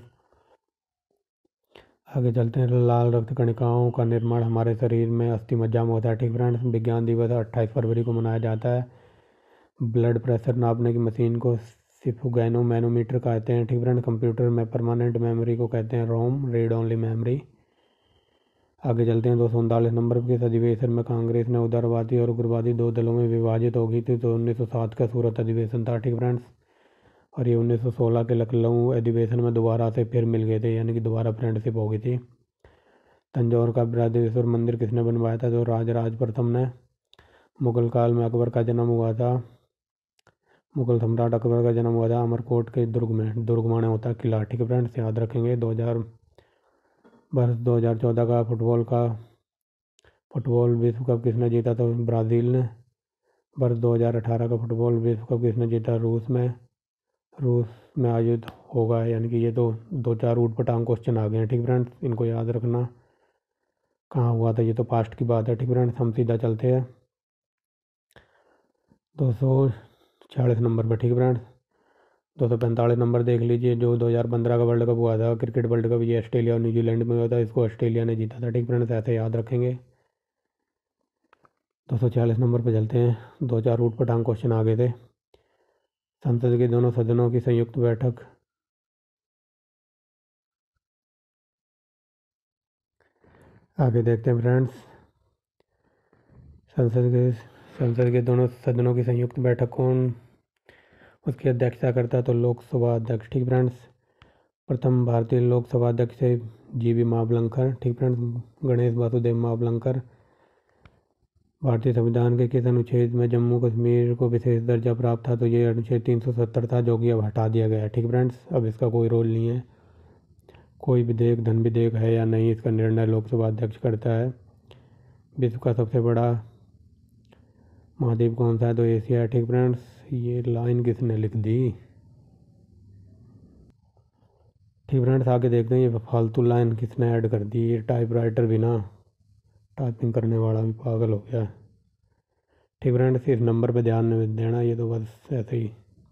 आगे चलते हैं। लाल रक्त कणिकाओं का निर्माण हमारे शरीर में अस्थि मज्जा में होता है। ठीक फ्रेंड्स। विज्ञान दिवस 28 फरवरी को मनाया जाता है। ब्लड प्रेशर नापने की मशीन को स्फिगोनोमीटर कहते हैं। ठीक फ्रेंड। कंप्यूटर में परमानेंट मेमोरी को कहते हैं रोम, रीड ओनली मेमोरी। आगे चलते हैं। 239 नंबर के अधिवेशन में कांग्रेस ने उदारवादी और उग्रवादी दो दलों में विभाजित हो गई थी। तो 1907 का सूरत अधिवेशन था। ठीक फ्रेंड्स। और ये 1916 के लखनऊ अधिवेशन में दोबारा से फिर मिल गए थे, यानी कि दोबारा फ्रेंडशिप हो गई थी। तंजौर का बृहदेश्वर मंदिर किसने बनवाया था? तो राजराज प्रथम ने। मुगल काल में अकबर का जन्म हुआ था। मुगल सम्राट अकबर का जन्म हुआ था अमरकोट के दुर्ग में। दुर्ग माने होता है किला। ठीक है फ्रेंड्स। याद रखेंगे। 2014 का फुटबॉल विश्व कप किसने जीता? तो ब्राज़ील ने। वर्ष 2018 का फुटबॉल विश्व कप किसने जीता? रूस में आयोजित होगा। यानी कि ये तो 2-4 ऊट पटांग क्वेश्चन आ गए हैं। ठीक फ्रेंड्स। इनको याद रखना कहाँ हुआ था, ये तो पास्ट की बात है। ठीक फ्रेंड्स। हम सीधा चलते हैं 246 नंबर पर। ठीक फ्रेंड्स। 245 नंबर देख लीजिए। जो 2015 का वर्ल्ड कप हुआ था, क्रिकेट वर्ल्ड कप, ये ऑस्ट्रेलिया और न्यूजीलैंड में हुआ था। इसको ऑस्ट्रेलिया ने जीता था। ठीक फ्रेंड्स। ऐसे याद रखेंगे। 246 नंबर पर चलते हैं। 2-4 ऊट पटांग क्वेश्चन आ गए थे। संसद के दोनों सदनों की संयुक्त बैठक आगे देखते हैं फ्रेंड्स। संसद के दोनों सदनों की संयुक्त बैठक कौन उसकी अध्यक्षता करता है? तो लोकसभा अध्यक्ष। ठीक फ्रेंड्स। प्रथम भारतीय लोकसभा अध्यक्ष थे GV महाबलंकर। ठीक फ्रेंड्स। गणेश वासुदेव महाबलंकर। भारतीय संविधान के किस अनुच्छेद में जम्मू कश्मीर को विशेष दर्जा प्राप्त था? तो ये अनुच्छेद 370 था, जो कि अब हटा दिया गया है। ठीक फ्रेंड्स। अब इसका कोई रोल नहीं है। कोई विधेयक धन विधेयक है या नहीं, इसका निर्णय लोकसभा अध्यक्ष करता है। विश्व का सबसे बड़ा महाद्वीप कौन सा है? तो एशिया है। ठीक फ्रेंड्स। ये लाइन किसने लिख दी? ठीक फ्रेंड्स। आगे देखते हैं। ये फालतू लाइन किसने ऐड कर दी? ये टाइपराइटर भी ना, टाइपिंग करने वाला भी पागल हो गया। ठीक फ्रेंड्स। इस नंबर पे ध्यान नहीं देना, ये तो बस ऐसे ही।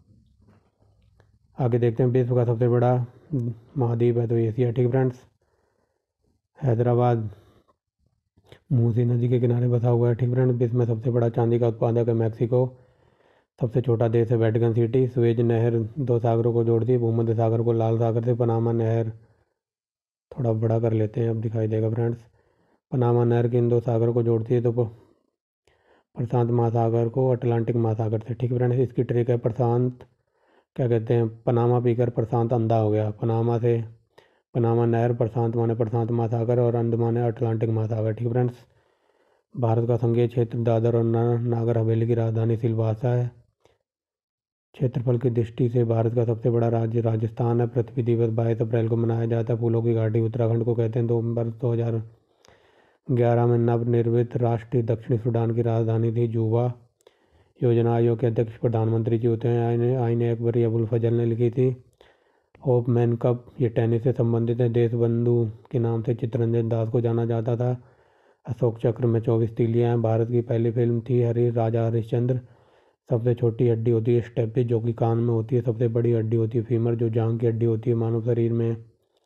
आगे देखते हैं। विश्व का सबसे बड़ा महाद्वीप है तो एशिया। ठीक फ्रेंड्स। हैदराबाद मूसी नदी के किनारे बसा हुआ है। ठीक फ्रेंड्स। विश्व में सबसे बड़ा चांदी का उत्पादक है मैक्सिको। सबसे छोटा देश है वेटिकन सिटी। सुएज नहर 2 सागरों को जोड़ती है, भूमध्य सागर को लाल सागर से। पनामा नहर, थोड़ा बड़ा कर लेते हैं, अब दिखाई देगा फ्रेंड्स। पनामा नहर के इन 2 सागरों को जोड़ती है तो प्रशांत महासागर को अटलांटिक महासागर से। ठीक फ्रेंड्स। इसकी ट्रिक है प्रशांत, क्या कहते हैं, पनामा पीकर प्रशांत अंधा हो गया। पनामा नहर, प्रशांत माने प्रशांत महासागर और अंध माने अटलांटिक महासागर। ठीक फ्रेंड्स। भारत का संघीय क्षेत्र दादर और नागर हवेली की राजधानी सिलवासा है। क्षेत्रफल की दृष्टि से भारत का सबसे बड़ा राज्य राजस्थान है। पृथ्वी दिवस 22 अप्रैल को मनाया जाता है। फूलों की घाटी उत्तराखंड को कहते हैं। 2011 में नवनिर्मित राष्ट्रीय दक्षिणी सूडान की राजधानी थी जुबा। योजना आयोग के अध्यक्ष प्रधानमंत्री जी होते हैं। आईन अकबरी अबुल फजल ने लिखी थी। होप मैन कप, ये टेनिस से संबंधित है। देश बंधु के नाम से चित्तरंजन दास को जाना जाता था। अशोक चक्र में 24 तीलियां हैं। भारत की पहली फिल्म थी राजा हरिश्चंद्र। सबसे छोटी हड्डी होती है स्टेपिस, जो कि कान में होती है। सबसे बड़ी हड्डी होती है फीमर, जो जांघ की हड्डी होती है। मानव शरीर में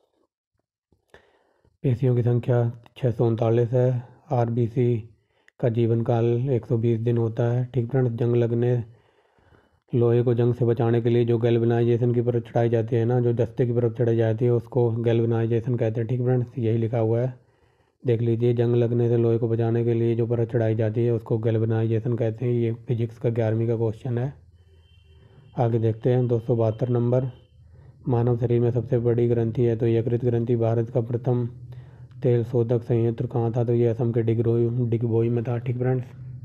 पेशियों की संख्या 639 है। RBC का जीवन काल 120 दिन होता है। ठीक फ्रेंड्स। जंग लगने लोहे को जंग से बचाने के लिए जो गैल्वेनाइजेशन की परत चढ़ाई जाती है ना, जो दस्ते की परत चढ़ाई जाती है, उसको गैल्वेनाइजेशन कहते हैं। ठीक फ्रेंड्स। यही लिखा हुआ है, देख लीजिए। जंग लगने से लोहे को बचाने के लिए जो परत चढ़ाई जाती है उसको गैल्वेनाइजेशन कहते हैं। ये फिजिक्स का 11वीं का क्वेश्चन है। आगे देखते हैं। 272 नंबर। मानव शरीर में सबसे बड़ी ग्रंथि है तो यकृत ग्रंथि। भारत का प्रथम तेल शोधक संयंत्र कहाँ था? तो ये असम के डिगबोई में था। ठीक फ्रेंड्स।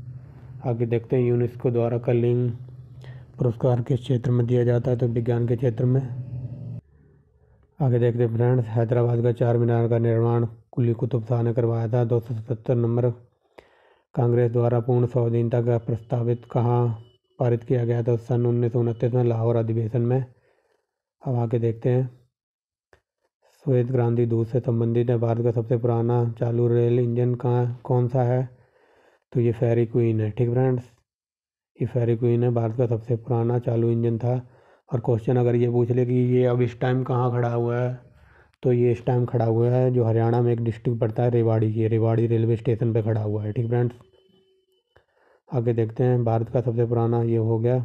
आगे देखते हैं यूनेस्को द्वारा कलिंग पुरस्कार किस क्षेत्र में दिया जाता है, तो विज्ञान के क्षेत्र में। आगे देखते हैं फ्रेंड्स, हैदराबाद का चार मीनार का निर्माण कुली कुतुब शाह ने करवाया था। 277 नंबर, कांग्रेस द्वारा पूर्ण स्वाधीनता का प्रस्तावित कहाँ पारित किया गया था, सन 1929 में लाहौर अधिवेशन में। अब आगे देखते हैं, श्वेत क्रांति दूत से संबंधित है। भारत का सबसे पुराना चालू रेल इंजन कौन सा है, तो ये फेरी क्वीन है। ठीक फ्रेंड्स, ये फेरी क्वीन है, भारत का सबसे पुराना चालू इंजन था। और क्वेश्चन अगर ये पूछ ले कि ये अब इस टाइम कहाँ खड़ा हुआ है, तो ये इस टाइम खड़ा हुआ है जो हरियाणा में एक डिस्ट्रिक्ट पड़ता है रेवाड़ी की, रेवाड़ी रेलवे स्टेशन पे खड़ा हुआ है। ठीक फ्रेंड्स, आगे देखते हैं, भारत का सबसे पुराना ये हो गया।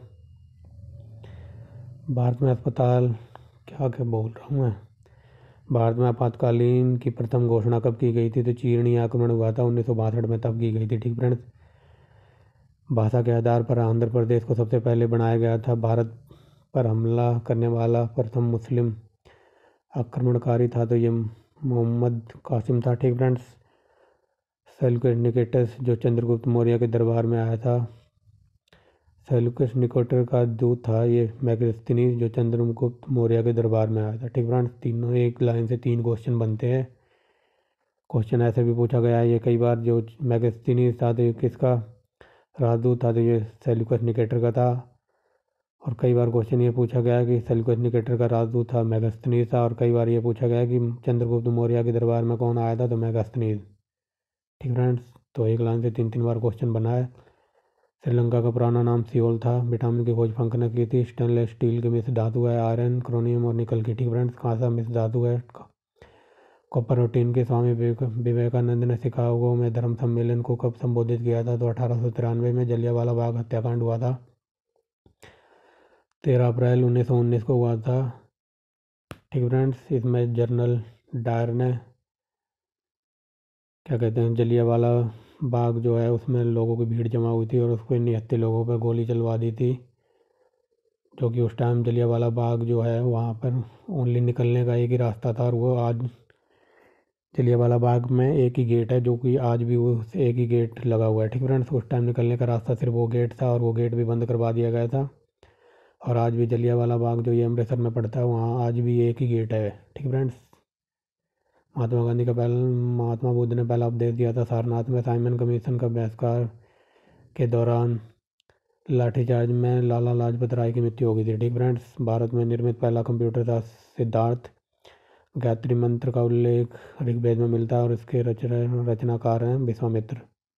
भारत में अस्पताल क्या क्या बोल रहा हूँ मैं, भारत में आपातकालीन की प्रथम घोषणा कब की गई थी, तो चीनी आक्रमण हुआ था 1962 में, तब की गई थी। ठीक फ्रेंड्स, भाषा के आधार पर आंध्र प्रदेश को सबसे पहले बनाया गया था। भारत पर हमला करने वाला प्रथम मुस्लिम आक्रमणकारी था, तो ये मोहम्मद कासिम था। ठीक फ्रेंड्स, सेल्यूकस निकेटस जो चंद्रगुप्त मौर्य के दरबार में आया था, सेल्यूकस निकेटर का दूत था ये मैगस्थनीज जो चंद्रगुप्त मौर्य के दरबार में आया था। ठीक फ्रेंड्स, तीनों एक लाइन से 3 क्वेश्चन बनते हैं। क्वेश्चन ऐसे भी पूछा गया है ये कई बार, जो मैगस्थनीज था तो ये किसका राजदूत था, तो ये सेल्यूकस निकेटर का था। और कई बार क्वेश्चन ये पूछा गया कि सेल्यूकस निकेटर का राजदूत था मैगस्थनीज था, और कई बार ये पूछा गया कि चंद्रगुप्त मौर्य के दरबार में कौन आया था, तो मैगस्थनीज। ठीक फ्रेंड्स, तो एक लाइन से 3 बार क्वेश्चन बना है। श्रीलंका का पुराना नाम सियोल था। विटामिन की खोज फंक ने की थी। स्टेनलेस स्टील की मिश्र धातु है आयरन, क्रोमियम और निकल की। ठीक फ्रेंड्स, कांसा मिश्र धातु है। कॉपर और टिन के स्वामी विवेकानंद ने शिकागो में धर्म सम्मेलन को कब संबोधित किया था, तो 1893 में। जलियांवाला बाग हत्याकांड हुआ था 13 अप्रैल 1919 को हुआ था। ठीक फ्रेंड्स, इसमें जनरल डायर ने क्या कहते हैं, जलियांवाला बाग जो है उसमें लोगों की भीड़ जमा हुई थी और उसको निहत्थे लोगों पर गोली चलवा दी थी, जो कि उस टाइम जलियांवाला बाग जो है वहाँ पर ओनली निकलने का एक ही रास्ता था। और वो आज जलियांवाला बाग में एक ही गेट है, जो कि आज भी उस एक ही गेट लगा हुआ है। ठीक फ्रेंड्स, उस टाइम निकलने का रास्ता सिर्फ वो गेट था और वो गेट भी बंद करवा दिया गया था। और आज भी जलियांवाला बाग जो ये अमृतसर में पड़ता है वहाँ आज भी एक ही गेट है। ठीक फ्रेंड्स, महात्मा बुद्ध ने पहला उपदेश दिया था सारनाथ में। साइमन कमीशन का बहिष्कार के दौरान लाठीचार्ज में लाला लाजपत राय की मृत्यु हो गई थी। ठीक फ्रेंड्स, भारत में निर्मित पहला कंप्यूटर था सिद्धार्थ। गायत्री मंत्र का उल्लेख ऋग्वेद में मिलता है और इसके रचनाकार हैं विश्वामित्र।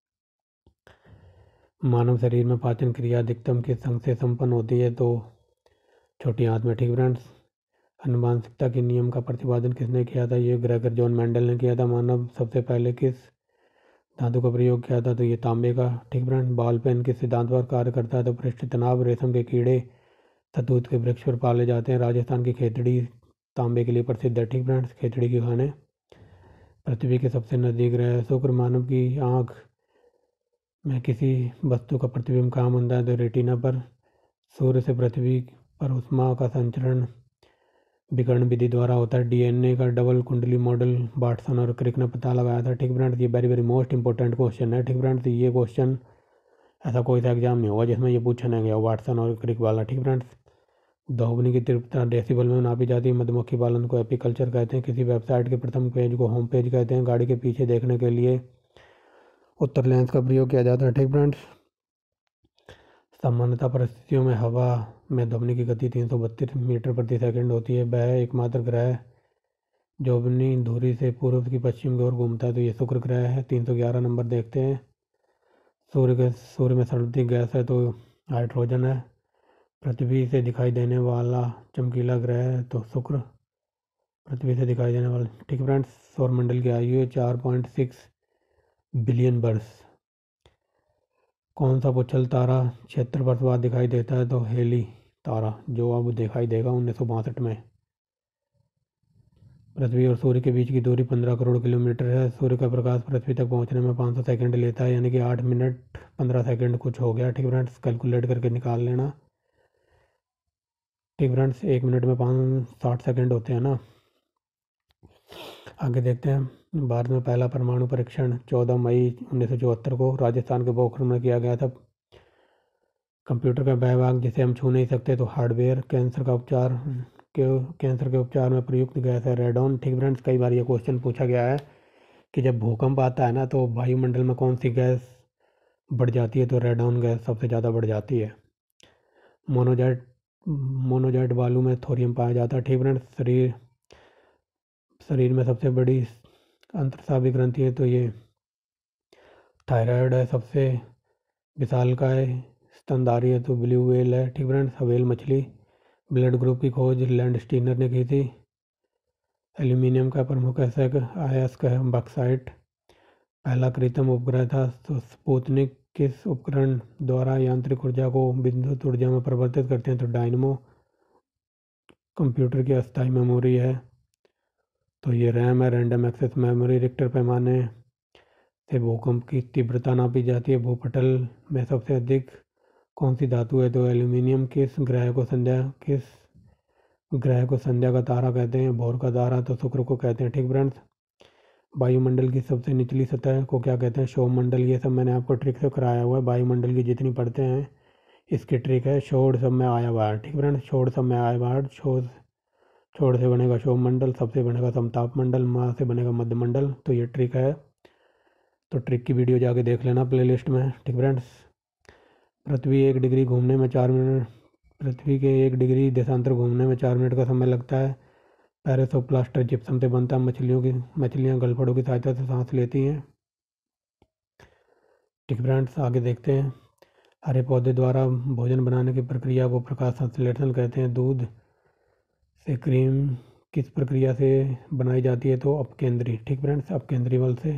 मानव शरीर में पाचन क्रिया अधिकतम किस अंग से संपन्न होती है, तो छोटी आंत में। ठीक फ्रेंड्स, आनुवंशिकता के नियम का प्रतिपादन किसने किया था, ये ग्रेगर जॉन मेंडल ने किया था। मानव सबसे पहले किस धातु का प्रयोग किया था, तो ये तांबे का। ठीक फ्रेंड्स, बॉल पेन किस सिद्धांत पर कार्य करता है, तो पृष्ठ तनाव। रेशम के कीड़े शहतूत के वृक्ष पर पाले जाते हैं। राजस्थान की खेतड़ी तांबे के लिए प्रसिद्ध है। ठीक फ्रेंड्स, खेतड़ी के खाने। पृथ्वी के सबसे नजदीक ग्रह शुक्र। मानव की आँख में किसी वस्तु का प्रतिबिंब कहाँ बनता है, तो रेटिना पर। सूर्य से पृथ्वी पर ऊष्मा का संचरण विकर्ण विधि द्वारा होता है। डीएनए का डबल कुंडली मॉडल वाटसन और क्रिक ने पता लगाया था। ठीक फ्रेंड्स, ये very very most important question है। ठीक फ्रेंड्स, ये क्वेश्चन ऐसा कोई सा एग्जाम नहीं होगा जिसमें ये पूछा नहीं गया वाटसन और क्रिक वाला। ठीक फ्रेंड्स, ध्वनि की तीव्रता डेसिबल में नापी जाती है। मधुमक्खी पालन को एपीकल्चर कहते हैं। किसी वेबसाइट के प्रथम पेज को होम पेज कहते हैं। गाड़ी के पीछे देखने के लिए उत्तर लेंस का प्रयोग किया जाता है। ठीक फ्रेंड्स, सामान्यतः परिस्थितियों में हवा में ध्वनि की गति 332 मीटर प्रति सेकंड होती है। वह एकमात्र ग्रह है जो अपनी धुरी से पूर्व की पश्चिम की ओर घूमता है, तो ये शुक्र ग्रह है। 311 नंबर देखते हैं। सूर्य में सर्वाधिक गैस है, तो हाइड्रोजन है। पृथ्वी से दिखाई देने वाला चमकीला ग्रह है, तो शुक्र पृथ्वी से दिखाई देने वाला। ठीक फ्रेंड्स, सौरमंडल की आयु है 4.6 बिलियन वर्ष। कौन सा पुच्छल तारा क्षेत्र वर्ष बाद दिखाई देता है, तो हेली तारा, जो अब दिखाई देगा 1962 में। पृथ्वी और सूर्य के बीच की दूरी 15 करोड़ किलोमीटर है। सूर्य का प्रकाश पृथ्वी तक पहुंचने में 500 सेकंड लेता है, यानी कि 8 मिनट 15 सेकंड कुछ हो गया। ठीक फ्रेंड्स, कैलकुलेट करके निकाल लेना। ठीक फ्रेंड्स, 1 मिनट में 60 सेकंड होते हैं ना। आगे देखते हैं, भारत में पहला परमाणु परीक्षण 14 मई 1974 को राजस्थान के पोखरण में किया गया था। कंप्यूटर का वह भाग जिसे हम छू नहीं सकते तो हार्डवेयर। कैंसर के उपचार में प्रयुक्त गैस है रेडॉन। ठीक फ्रेंड्स, कई बार ये क्वेश्चन पूछा गया है कि जब भूकंप आता है ना तो वायुमंडल में कौन सी गैस बढ़ जाती है, तो रेडॉन गैस सबसे ज़्यादा बढ़ जाती है। मोनोजाइट मोनोजाइट बालू में थोरियम पाया जाता है। ठीक फ्रेंड्स, शरीर में सबसे बड़ी अंतर्स्रावी ग्रंथि है तो ये थायराइड है। सबसे विशालकाय स्तनधारी है तो ब्लू व्हेल है। ठीक फ्रेंड्स, व्हेल मछली। ब्लड ग्रुप की खोज लैंड स्टीनर ने की थी। एल्यूमिनियम का प्रमुख अयस्क अयस्क है बॉक्साइट। पहला कृत्रिम उपग्रह था तो स्पुतनिक किस उपकरण द्वारा यांत्रिक ऊर्जा को विद्युत ऊर्जा में परिवर्तित करते हैं, तो डायनमो। कंप्यूटर की अस्थायी मेमोरी है तो ये रैम है, रैंडम एक्सेस मेमोरी। रिक्टर पैमाने से भूकंप की तीव्रता नापी जाती है। भूपटल में सबसे अधिक कौन सी धातु है, तो एल्यूमिनियम। किस ग्रह को संध्या का तारा कहते हैं, भोर का तारा तो शुक्र को कहते हैं। ठीक फ्रेंड्स, वायुमंडल की सबसे निचली सतह को क्या कहते हैं, सौरमंडल। ये सब मैंने आपको ट्रिक से कराया हुआ है। वायुमंडल की जितनी परतें हैं इसकी ट्रिक है। छोड़ सब में आया बाहर। ठीक फ्रेंड्स, छोड़ सब में आया बाहर। छोड़ से बनेगा सौरमंडल, सबसे बनेगा समताप मंडल, माँ से बनेगा मध्यमंडल। तो ये ट्रिक है, तो ट्रिक की वीडियो जाके देख लेना प्लेलिस्ट में। ठीक फ्रेंड्स, पृथ्वी के 1 डिग्री देशांतर घूमने में 4 मिनट का समय लगता है। पैरेसोप्लास्टर जिप्सम से बनता है। मछलियाँ गलफड़ों की सहायता से सांस लेती हैं। ठीक फ्रेंड्स, आगे देखते हैं। हरे पौधे द्वारा भोजन बनाने की प्रक्रिया को प्रकाश संश्लेषण कहते हैं। दूध से क्रीम किस प्रक्रिया से बनाई जाती है, तो अपकेंद्री। ठीक फ्रेंड्स, अपकेंद्री बल से।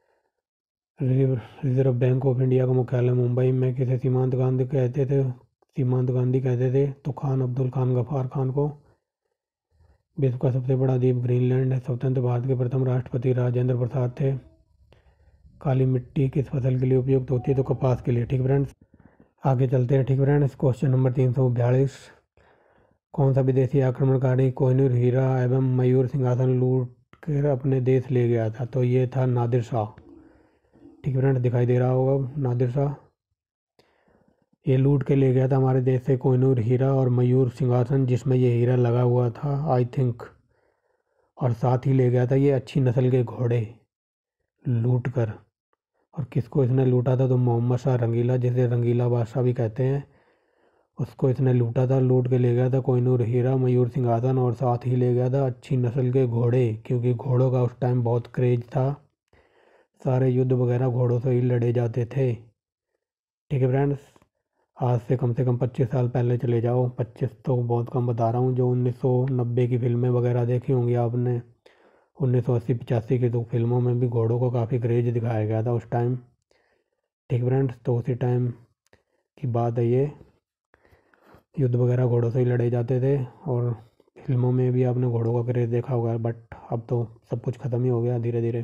रिजर्व बैंक ऑफ इंडिया का मुख्यालय मुंबई में। किसे सीमांत गांधी कहते थे, तो खान अब्दुल खान गफ्फार खान को। विश्व का सबसे बड़ा द्वीप ग्रीनलैंड है। स्वतंत्र भारत के प्रथम राष्ट्रपति राजेंद्र प्रसाद थे। काली मिट्टी किस फसल के लिए उपयुक्त होती है, तो कपास के लिए। ठीक फ्रेंड्स, आगे चलते हैं। ठीक फ्रेंड्स, क्वेश्चन नंबर 342। कौन सा विदेशी आक्रमणकारी कोहिनूर हीरा एवं मयूर सिंहासन लूट कर अपने देश ले गया था, तो ये था नादिर शाह। ठीक फ्रेंड्स, दिखाई दे रहा होगा नादिर शाह। ये लूट के ले गया था हमारे देश से कोहिनूर हीरा और मयूर सिंहासन, जिसमें ये हीरा लगा हुआ था आई थिंक। और साथ ही ले गया था ये अच्छी नस्ल के घोड़े लूट कर। और किसको इसने लूटा था, तो मोहम्मद शाह रंगीला, जिसे रंगीला बादशाह भी कहते हैं, उसको इसने लूटा था। लूट के ले गया था कोहिनूर हीरा, मयूर सिंहासन और साथ ही ले गया था अच्छी नस्ल के घोड़े, क्योंकि घोड़ों का उस टाइम बहुत क्रेज था। सारे युद्ध वगैरह घोड़ों से ही लड़े जाते थे। ठीक है फ्रेंड्स, आज से कम 25 साल पहले चले जाओ। 25 तो बहुत कम बता रहा हूँ। जो 1990 की फिल्में वगैरह देखी होंगी आपने, 1980-85 की, तो फिल्मों में भी घोड़ों को काफ़ी क्रेज दिखाया गया था उस टाइम। ठीक फ्रेंड्स, तो उसी टाइम की बात है ये। युद्ध वगैरह घोड़ों से ही लड़े जाते थे और फिल्मों में भी आपने घोड़ों का क्रेज देखा होगा। बट अब तो सब कुछ ख़त्म ही हो गया धीरे धीरे।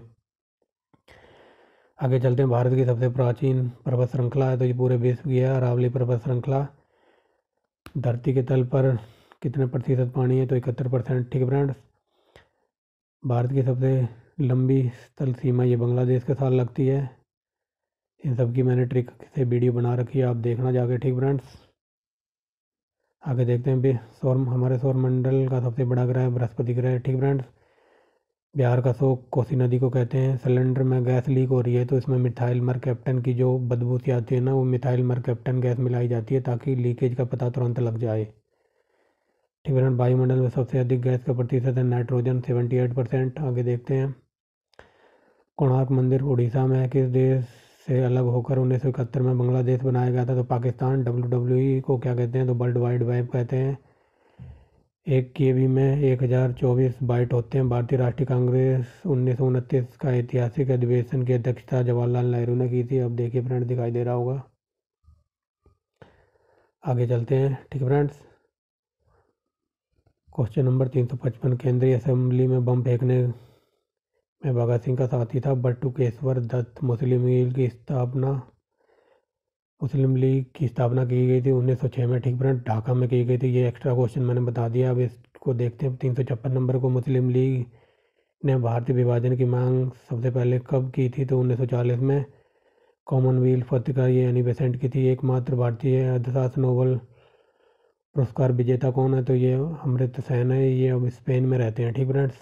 आगे चलते हैं। भारत की सबसे प्राचीन पर्वत श्रृंखला है, तो ये पूरे विश्व की है, अरावली पर्वत श्रृंखला। धरती के तल पर कितने प्रतिशत पानी है, तो 71%। ठीक फ्रेंड्स, भारत की सबसे लंबी स्थल सीमा ये बांग्लादेश के साथ लगती है। इन सब की मैंने ट्रिक से वीडियो बना रखी है, आप देखना जाके। ठीक फ्रेंड्स, आगे देखते हैं। हमारे सौरमंडल का सबसे बड़ा ग्रह बृहस्पति ग्रह। ठीक फ्रेंड्स, बिहार का शोक कोसी नदी को कहते हैं। सिलेंडर में गैस लीक हो रही है तो इसमें मिथाइल मरकैप्टन की जो बदबू सी आती है ना, वो मिथाइल मरकैप्टन गैस मिलाई जाती है ताकि लीकेज का पता तुरंत लग जाए। ठीक है, वायुमंडल में सबसे अधिक गैस का प्रतिशत है नाइट्रोजन, 78%। आगे देखते हैं। कोणार्क मंदिर उड़ीसा में है। किस देश से अलग होकर 1971 में बांग्लादेश बनाया गया था, तो पाकिस्तान। WWE को क्या कहते हैं, तो वर्ल्ड वाइड वेब कहते हैं। 1 KB में 1024 बाइट होते हैं। भारतीय राष्ट्रीय कांग्रेस 1929 का ऐतिहासिक अधिवेशन की अध्यक्षता जवाहरलाल नेहरू ने की थी। अब देखिए फ्रेंड्स, दिखाई दे रहा होगा। आगे चलते हैं। ठीक फ्रेंड्स, क्वेश्चन नंबर 355। केंद्रीय असेंबली में बम फेंकने में भगत सिंह का साथी था बटुकेश्वर दत्त। मुस्लिम लीग की स्थापना की गई थी 1906 में। ठीक फ्रेंड, ढाका में की गई थी। ये एक्स्ट्रा क्वेश्चन मैंने बता दिया। अब इसको देखते हैं 356 नंबर को। मुस्लिम लीग ने भारतीय विभाजन की मांग सबसे पहले कब की थी, तो 1940 में। कॉमनवेल्थ पत्रिका ये एनी बेसेंट की थी। एकमात्र भारतीय अर्थशास्त्र नोबेल पुरस्कार विजेता कौन है? तो ये अमर्त्य सेन है, ये अब स्पेन में रहते हैं। ठीक फ्रेंड्स।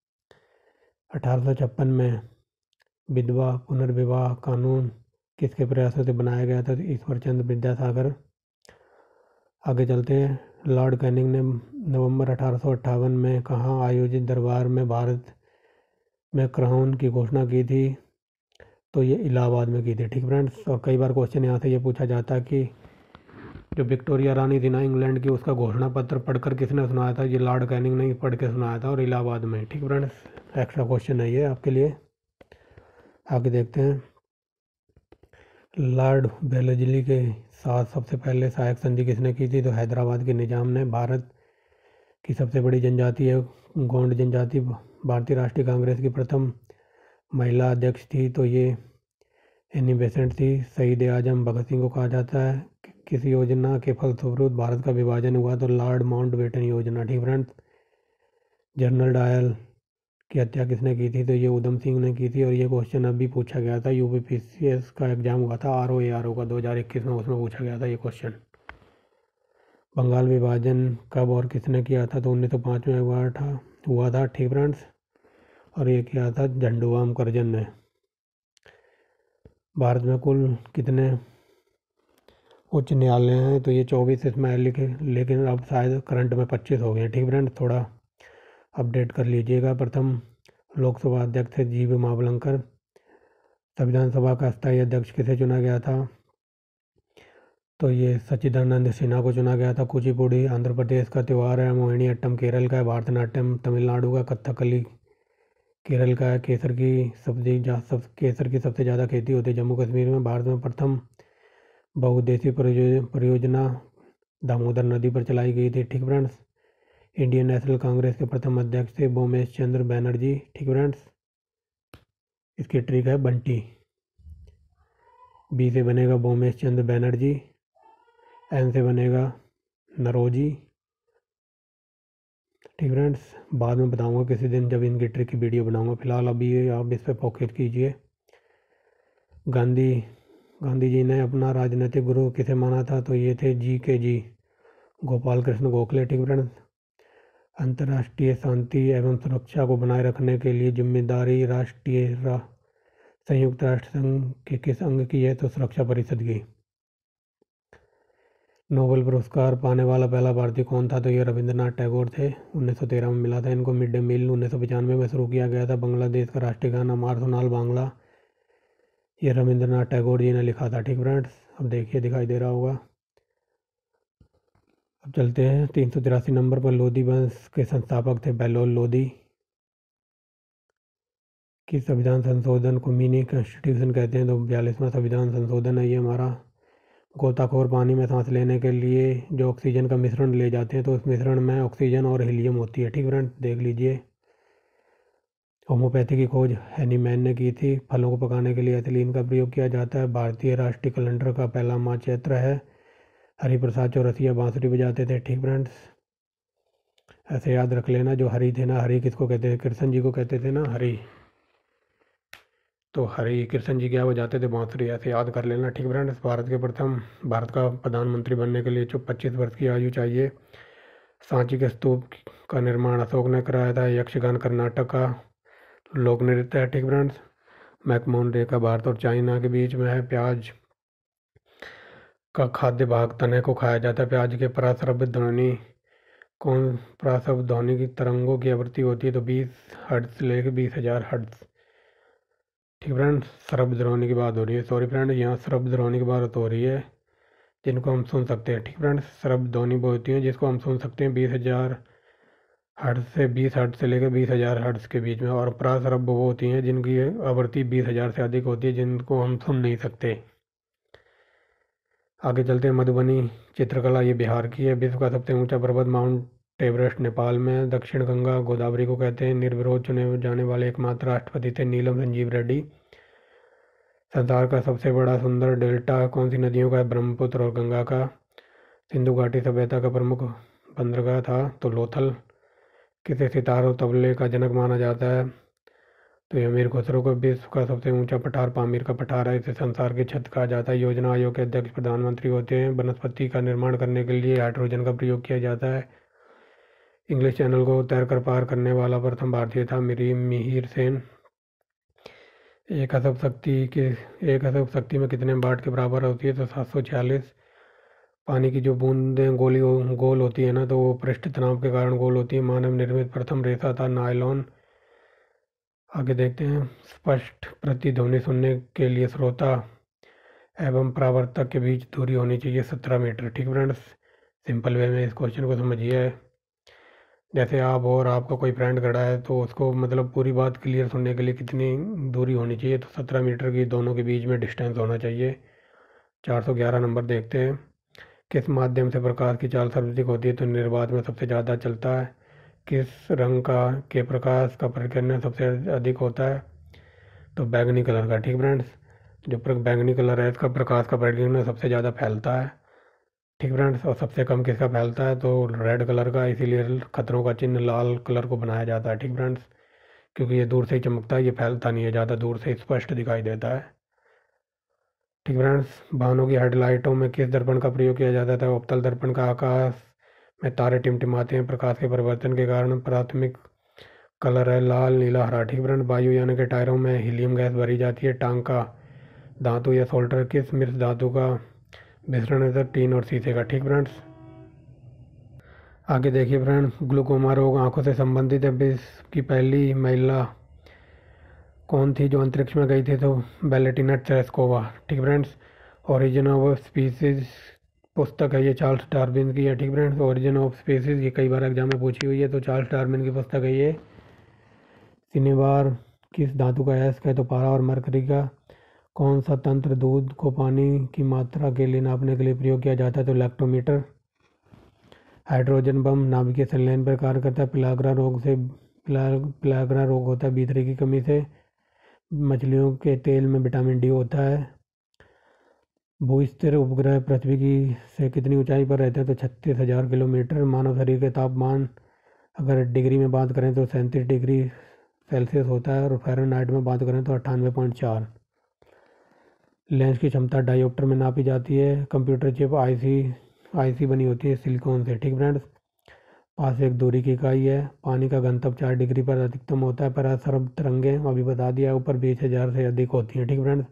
1856 में विधवा पुनर्विवाह कानून किसके प्रयासों से बनाया गया था? तो ईश्वर चंद्र विद्यासागर। आगे चलते हैं। लॉर्ड कैनिंग ने नवंबर 1858 में कहाँ आयोजित दरबार में भारत में क्राउन की घोषणा की थी? तो ये इलाहाबाद में की थी। ठीक फ्रेंड्स। और कई बार क्वेश्चन यहाँ से ये पूछा जाता है कि जो विक्टोरिया रानी थी ना इंग्लैंड की, उसका घोषणा पत्र पढ़कर किसने सुनाया था? ये लॉर्ड कैनिंग ने पढ़ के सुनाया था, और इलाहाबाद में। ठीक फ्रेंड्स। एक्स्ट्रा क्वेश्चन है ये आपके लिए। आगे देखते हैं। लॉर्ड वेलेस्ली के साथ सबसे पहले सहायक संधि किसने की थी? तो हैदराबाद के निजाम ने। भारत की सबसे बड़ी जनजाति है गोंड जनजाति। भारतीय राष्ट्रीय कांग्रेस की प्रथम महिला अध्यक्ष थी तो ये एनी बेसेंट थी। शहीद आजम भगत सिंह को कहा जाता है किस योजना के फलस्वरूप भारत का विभाजन हुआ? तो लॉर्ड माउंटबेटन योजना। ठीक फ्रेंड्स। जनरल डायल की हत्या किसने की थी? तो ये उधम सिंह ने की थी। और ये क्वेश्चन अभी पूछा गया था, यूपीपीसीएस का एग्जाम हुआ था आरओ का 2021 में, उसमें पूछा गया था ये क्वेश्चन। बंगाल विभाजन कब और किसने किया था? तो 1905 में हुआ था। ठीक फ्रेंड्स। और ये किया था झंडुआ मुखर्जन ने। भारत में कुल कितने उच्च न्यायालय हैं? तो ये 24 इसमें है लिखे, लेकिन अब शायद करंट में 25 हो गए हैं। ठीक फ्रेंड्स। थोड़ा अपडेट कर लीजिएगा। प्रथम लोकसभा अध्यक्ष थे जीवी मावलंकर। संविधान सभा का स्थायी अध्यक्ष किसे चुना गया था? तो ये सच्चिदानंद सिन्हा को चुना गया था। कुचिपुड़ी आंध्र प्रदेश का त्यौहार है। मोहिनी अट्टम केरल का है। भारतनाट्यम तमिलनाडु का। कथकली केरल का है। केसर की सबसे ज़्यादा खेती होती है जम्मू कश्मीर में। भारत में प्रथम बहुउद्देशीय परियोजना दामोदर नदी पर चलाई गई थी। ठीक फ्रेंड्स। इंडियन नेशनल कांग्रेस के प्रथम अध्यक्ष थे बोमेश चंद्र बैनर्जी। ठीक फ्रेंड्स। इसकी ट्रिक है बंटी। बी से बनेगा बोमेश चंद्र बैनर्जी। एन से बनेगा नरोजी। ठीक फ्रेंड्स। बाद में बताऊंगा किसी दिन जब इनकी ट्रिक की वीडियो बनाऊंगा। फिलहाल अभी आप इस पर फोकस कीजिए। गांधी जी ने अपना राजनीतिक गुरु किसे माना था? तो ये थे जी गोपाल कृष्ण गोखले। ठीक फ्रेंड्स। अंतर्राष्ट्रीय शांति एवं सुरक्षा को बनाए रखने के लिए जिम्मेदारी संयुक्त राष्ट्र संघ के किस अंग की है? तो सुरक्षा परिषद की। नोबेल पुरस्कार पाने वाला पहला भारतीय कौन था? तो ये रविंद्रनाथ टैगोर थे। 1913 में मिला था इनको। मिड डे मील 1995 में शुरू किया गया था। बांग्लादेश का राष्ट्रीय गाना मारथोनाल बांग्ला, ये रविंद्रनाथ टैगोर जी ने लिखा था। ठीक फ्रेंड्स। अब देखिए दिखाई दे रहा होगा। अब चलते हैं 383 नंबर पर। लोधी वंश के संस्थापक थे बहलोल लोधी। कि संविधान संशोधन को मिनी कॉन्स्टिट्यूशन कहते हैं? तो 42वां संविधान संशोधन है ये हमारा। गोताखोर पानी में सांस लेने के लिए जो ऑक्सीजन का मिश्रण ले जाते हैं तो उस मिश्रण में ऑक्सीजन और हीलियम होती है। ठीक फ्रेंड्स। देख लीजिए। होम्योपैथी की खोज हैनीमैन ने की थी। फलों को पकाने के लिए एथिलीन का प्रयोग किया जाता है। भारतीय राष्ट्रीय कैलेंडर का पहला माह चैत्र है। हरिप्रसाद चौरसिया बांसुरी बजाते थे। ठीक फ्रेंड्स। ऐसे याद रख लेना। जो हरि थे ना, हरि किसको कहते थे? कृष्ण जी को कहते थे ना हरि। तो हरि कृष्ण जी क्या बजाते थे? बांसुरी। ऐसे याद कर लेना। ठीक फ्रेंड्स। भारत का प्रधानमंत्री बनने के लिए 25 वर्ष की आयु चाहिए। सांची के स्तूप का निर्माण अशोक ने कराया था। यक्षगान कर्नाटक का लोक नृत्य है। ठीक फ्रेंड्स। मैकमोहन रेखा भारत और चाइना के बीच में है। प्याज का खाद्य भाग तने को खाया जाता है। प्याज के पराश्रव्य ध्वनि की तरंगों की आवृत्ति होती है? तो 20 हर्ट्ज से लेकर 20,000 हर्ट्ज। ठीक फ्रेंड्स। श्रव्य ध्वनि की बात हो रही है। सॉरी फ्रेंड, यहाँ श्रव्य ध्वनि की बात हो रही है जिनको हम सुन सकते हैं। ठीक फ्रेंड्स। श्रव्य ध्वनि वो होती है जिसको हम सुन सकते हैं 20,000 हर्ट्ज से लेकर 20,000 हर्ट्ज के बीच में। और पराश्रव्य वो होती हैं जिनकी आवृत्ति 20,000 से अधिक होती है, जिनको हम सुन नहीं सकते। आगे चलते हैं। मधुबनी चित्रकला ये बिहार की है। विश्व का सबसे ऊंचा पर्वत माउंट एवरेस्ट नेपाल में। दक्षिण गंगा गोदावरी को कहते हैं। निर्विरोध चुने जाने वाले एकमात्र राष्ट्रपति थे नीलम संजीव रेड्डी। संसार का सबसे बड़ा सुंदर डेल्टा कौन सी नदियों का है? ब्रह्मपुत्र और गंगा का। सिंधु घाटी सभ्यता का प्रमुख बंदरगाह था तो लोथल। किसे सितार और तबले का जनक माना जाता है? तो ये अमीर खुसरो को विश्व का सबसे ऊंचा पठार पामीर का पठार है। इसे संसार की छत कहा जाता है। योजना आयोग के अध्यक्ष प्रधानमंत्री होते हैं। वनस्पति का निर्माण करने के लिए हाइड्रोजन का प्रयोग किया जाता है। इंग्लिश चैनल को तैरकर पार करने वाला प्रथम भारतीय था मिहिर सेन। एक अशुभ शक्ति में कितने वाट के बराबर होती है? तो 746। पानी की जो बूंदें गोल होती है ना, तो वो पृष्ठ तनाव के कारण गोल होती है। मानव निर्मित प्रथम रेशा था नायलॉन। आगे देखते हैं। स्पष्ट प्रतिध्वनि सुनने के लिए श्रोता एवं परावर्तक के बीच दूरी होनी चाहिए 17 मीटर। ठीक फ्रेंड्स, सिंपल वे में इस क्वेश्चन को समझिए। जैसे आप और आपका कोई फ्रेंड खड़ा है, तो उसको मतलब पूरी बात क्लियर सुनने के लिए कितनी दूरी होनी चाहिए? तो 17 मीटर की दोनों के बीच में डिस्टेंस होना चाहिए। 411 नंबर देखते हैं। किस माध्यम से प्रकाश की चाल सर्वाधिक होती है? तो निर्वात में सबसे ज़्यादा चलता है। किस रंग का के प्रकाश का परिकीर्णन सबसे अधिक होता है? तो बैंगनी कलर का। ठीक फ्रेंड्स, जो बैंगनी कलर है इसका प्रकाश का परिकीर्णन सबसे ज़्यादा फैलता है। ठीक फ्रेंड्स, और सबसे कम किसका फैलता है? तो रेड कलर का, इसीलिए खतरों का चिन्ह लाल कलर को बनाया जाता है। ठीक फ्रेंड्स, क्योंकि ये दूर से ही चमकता है, ये फैलता नहीं है, ज़्यादा दूर से स्पष्ट दिखाई देता है। ठीक फ्रेंड्स, वाहनों की हेडलाइटों में किस दर्पण का प्रयोग किया जाता था? अवतल दर्पण का। आकाश में तारे टिमटिमाते हैं प्रकाश के परिवर्तन के कारण। प्राथमिक कलर है लाल, नीला, हरा। ठीक फ्रेंड्स, वायुयान के टायरों में हीलियम गैस भरी जाती है। टांका धातु या सोल्डर किस मिश्र धातु का मिश्रण है? तो टीन और शीशे का। ठीक फ्रेंड्स, आगे देखिए फ्रेंड्स। ग्लूकोमा रोग आंखों से संबंधित है। विश्व की पहली महिला कौन थी जो अंतरिक्ष में गई थी? तो वेलेंटिना तेरेस्कोवा। ठीक फ्रेंड्स, ओरिजिन ऑफ स्पीसीज पुस्तक है, ये चार्ल्स डार्विन की है। ठीक फ्रेंड्स, ओरिजिन ऑफ स्पीसीज ये कई बार एग्जाम में पूछी हुई है, तो चार्ल्स डार्विन की पुस्तक है ये। सिनेबार किस धातु का अयस्क है? तो पारा और मरकरी का। कौन सा तंत्र दूध को पानी की मात्रा के लिए नापने के लिए प्रयोग किया जाता है? तो लैक्टोमीटर। हाइड्रोजन बम नाभिकीय संलयन पर कार्य करता है। पिलाग्रा रोग होता है B3 की कमी से। मछलियों के तेल में विटामिन डी होता है। भूस्थिर उपग्रह पृथ्वी की से कितनी ऊंचाई पर रहते हैं? तो 36,000 किलोमीटर। मानव शरीर के तापमान अगर डिग्री में बात करें तो 37 डिग्री सेल्सियस होता है, और फ़ारेनहाइट में बात करें तो 98.4। लेंस की क्षमता डायोप्टर में नापी जाती है। कंप्यूटर चिप आईसी बनी होती है सिलिकॉन से। ठीक फ्रेंड्स, पास एक दूरी की इकाई है। पानी का घनत्व 4 डिग्री पर अधिकतम होता है। पर सर्व तरंगें अभी बता दिया ऊपर 20,000 से अधिक होती हैं। ठीक फ्रेंड्स,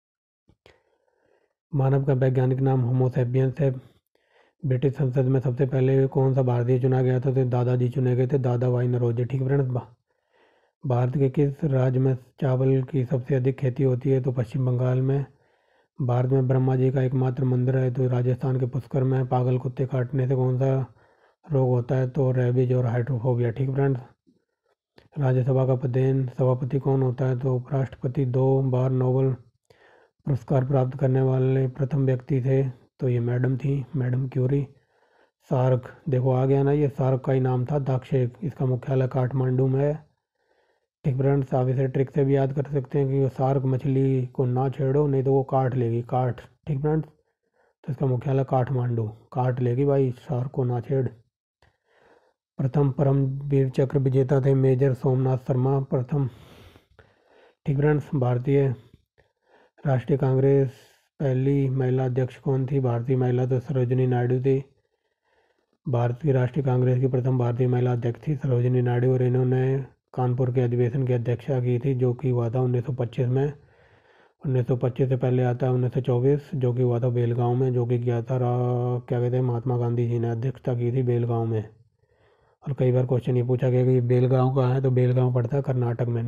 मानव का वैज्ञानिक नाम होमो सैपियंस है। ब्रिटिश संसद में सबसे पहले कौन सा भारतीय चुना गया था? तो दादाजी चुने गए थे, दादा भाई नरोजे। ठीक फ्रेंड्स, भारत के किस राज्य में चावल की सबसे अधिक खेती होती है? तो पश्चिम बंगाल में। भारत में ब्रह्मा जी का एकमात्र मंदिर है, तो राजस्थान के पुष्कर में। पागल कुत्ते काटने से कौन सा रोग होता है? तो रेबीज और हाइड्रोफोबिया। ठीक फ्रेंड्स, राज्यसभा का प्रधान सभापति कौन होता है? तो उपराष्ट्रपति। 2 बार नोबेल पुरस्कार प्राप्त करने वाले प्रथम व्यक्ति थे, तो ये मैडम थी, मैडम क्यूरी। सार्क देखो आ गया ना, ये सार्क का ही नाम था दाक्षेक। इसका मुख्यालय काठमांडू में है। ठीक फ्रेंड्स, आप इसे ट्रिक से भी याद कर सकते हैं कि सार्क मछली को ना छेड़ो, नहीं तो वो काट लेगी, काट। ठीक फ्रेंड्स, तो इसका मुख्यालय काठमांडू, काट लेगी भाई, शार्क को ना छेड़। प्रथम परमवीर चक्र विजेता थे मेजर सोमनाथ शर्मा प्रथम। ठीक फ्रेंड्स, भारतीय राष्ट्रीय कांग्रेस पहली महिला अध्यक्ष कौन थी? भारतीय महिला तो सरोजिनी नायडू थी। भारतीय राष्ट्रीय कांग्रेस की प्रथम भारतीय महिला अध्यक्ष थी सरोजिनी नायडू, और इन्होंने कानपुर के अधिवेशन की अध्यक्षता की थी, जो कि हुआ था 1925 में। 1925 से पहले आता है 1924, जो कि हुआ था बेलगांव में, जो कि किया था क्या कहते हैं, महात्मा गांधी जी ने अध्यक्षता की थी बेलगांव में। और कई बार क्वेश्चन ये पूछा गया कि बेलगांव कहाँ है? तो बेलगांव पड़ता है कर्नाटक में।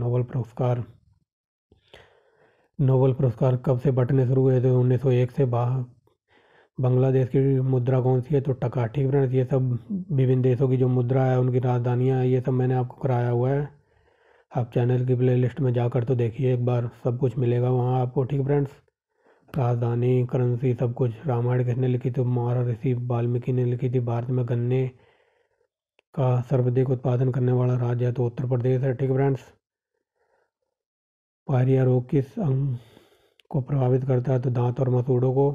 नोबेल पुरस्कार कब से बंटने शुरू हुए? तो 1901 से। बांग्लादेश की मुद्रा कौन सी है? तो टका। ठीक फ्रेंड्स, ये सब विभिन्न देशों की जो मुद्रा है, उनकी राजधानियाँ हैं, ये सब मैंने आपको कराया हुआ है। आप चैनल की प्ले लिस्ट में जाकर तो देखिए एक बार, सब कुछ मिलेगा वहाँ आपको। ठीक फ्रेंड्स, राजधानी, करेंसी, सब कुछ। रामायण किसने लिखी? तो महर्षि वाल्मीकि ने लिखी थी। भारत में गन्ने का सर्वाधिक उत्पादन करने वाला राज्य है, तो उत्तर प्रदेश है। ठीक फ्रेंड्स, पायरिया रोग किस अंग को प्रभावित करता है? तो दांत और मसूड़ों को।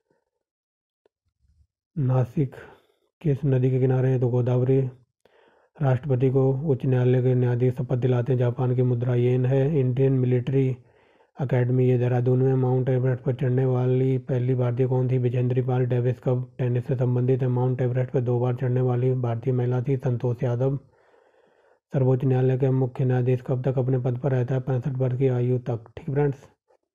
नासिक किस नदी के किनारे है? तो गोदावरी। राष्ट्रपति को उच्च न्यायालय के न्यायाधीश शपथ दिलाते हैं। जापान की मुद्रा येन है। इंडियन मिलिट्री अकेडमी ये देहरादून में। माउंट एवरेस्ट पर चढ़ने वाली पहली भारतीय कौन थी? विजेंद्री पाल। डेविस कप टेनिस से संबंधित है। माउंट एवरेस्ट पर 2 बार चढ़ने वाली भारतीय महिला थी संतोष यादव। सर्वोच्च न्यायालय के मुख्य न्यायाधीश कब तक अपने पद पर रहता है? 65 वर्ष की आयु तक। ठीक फ्रेंड्स।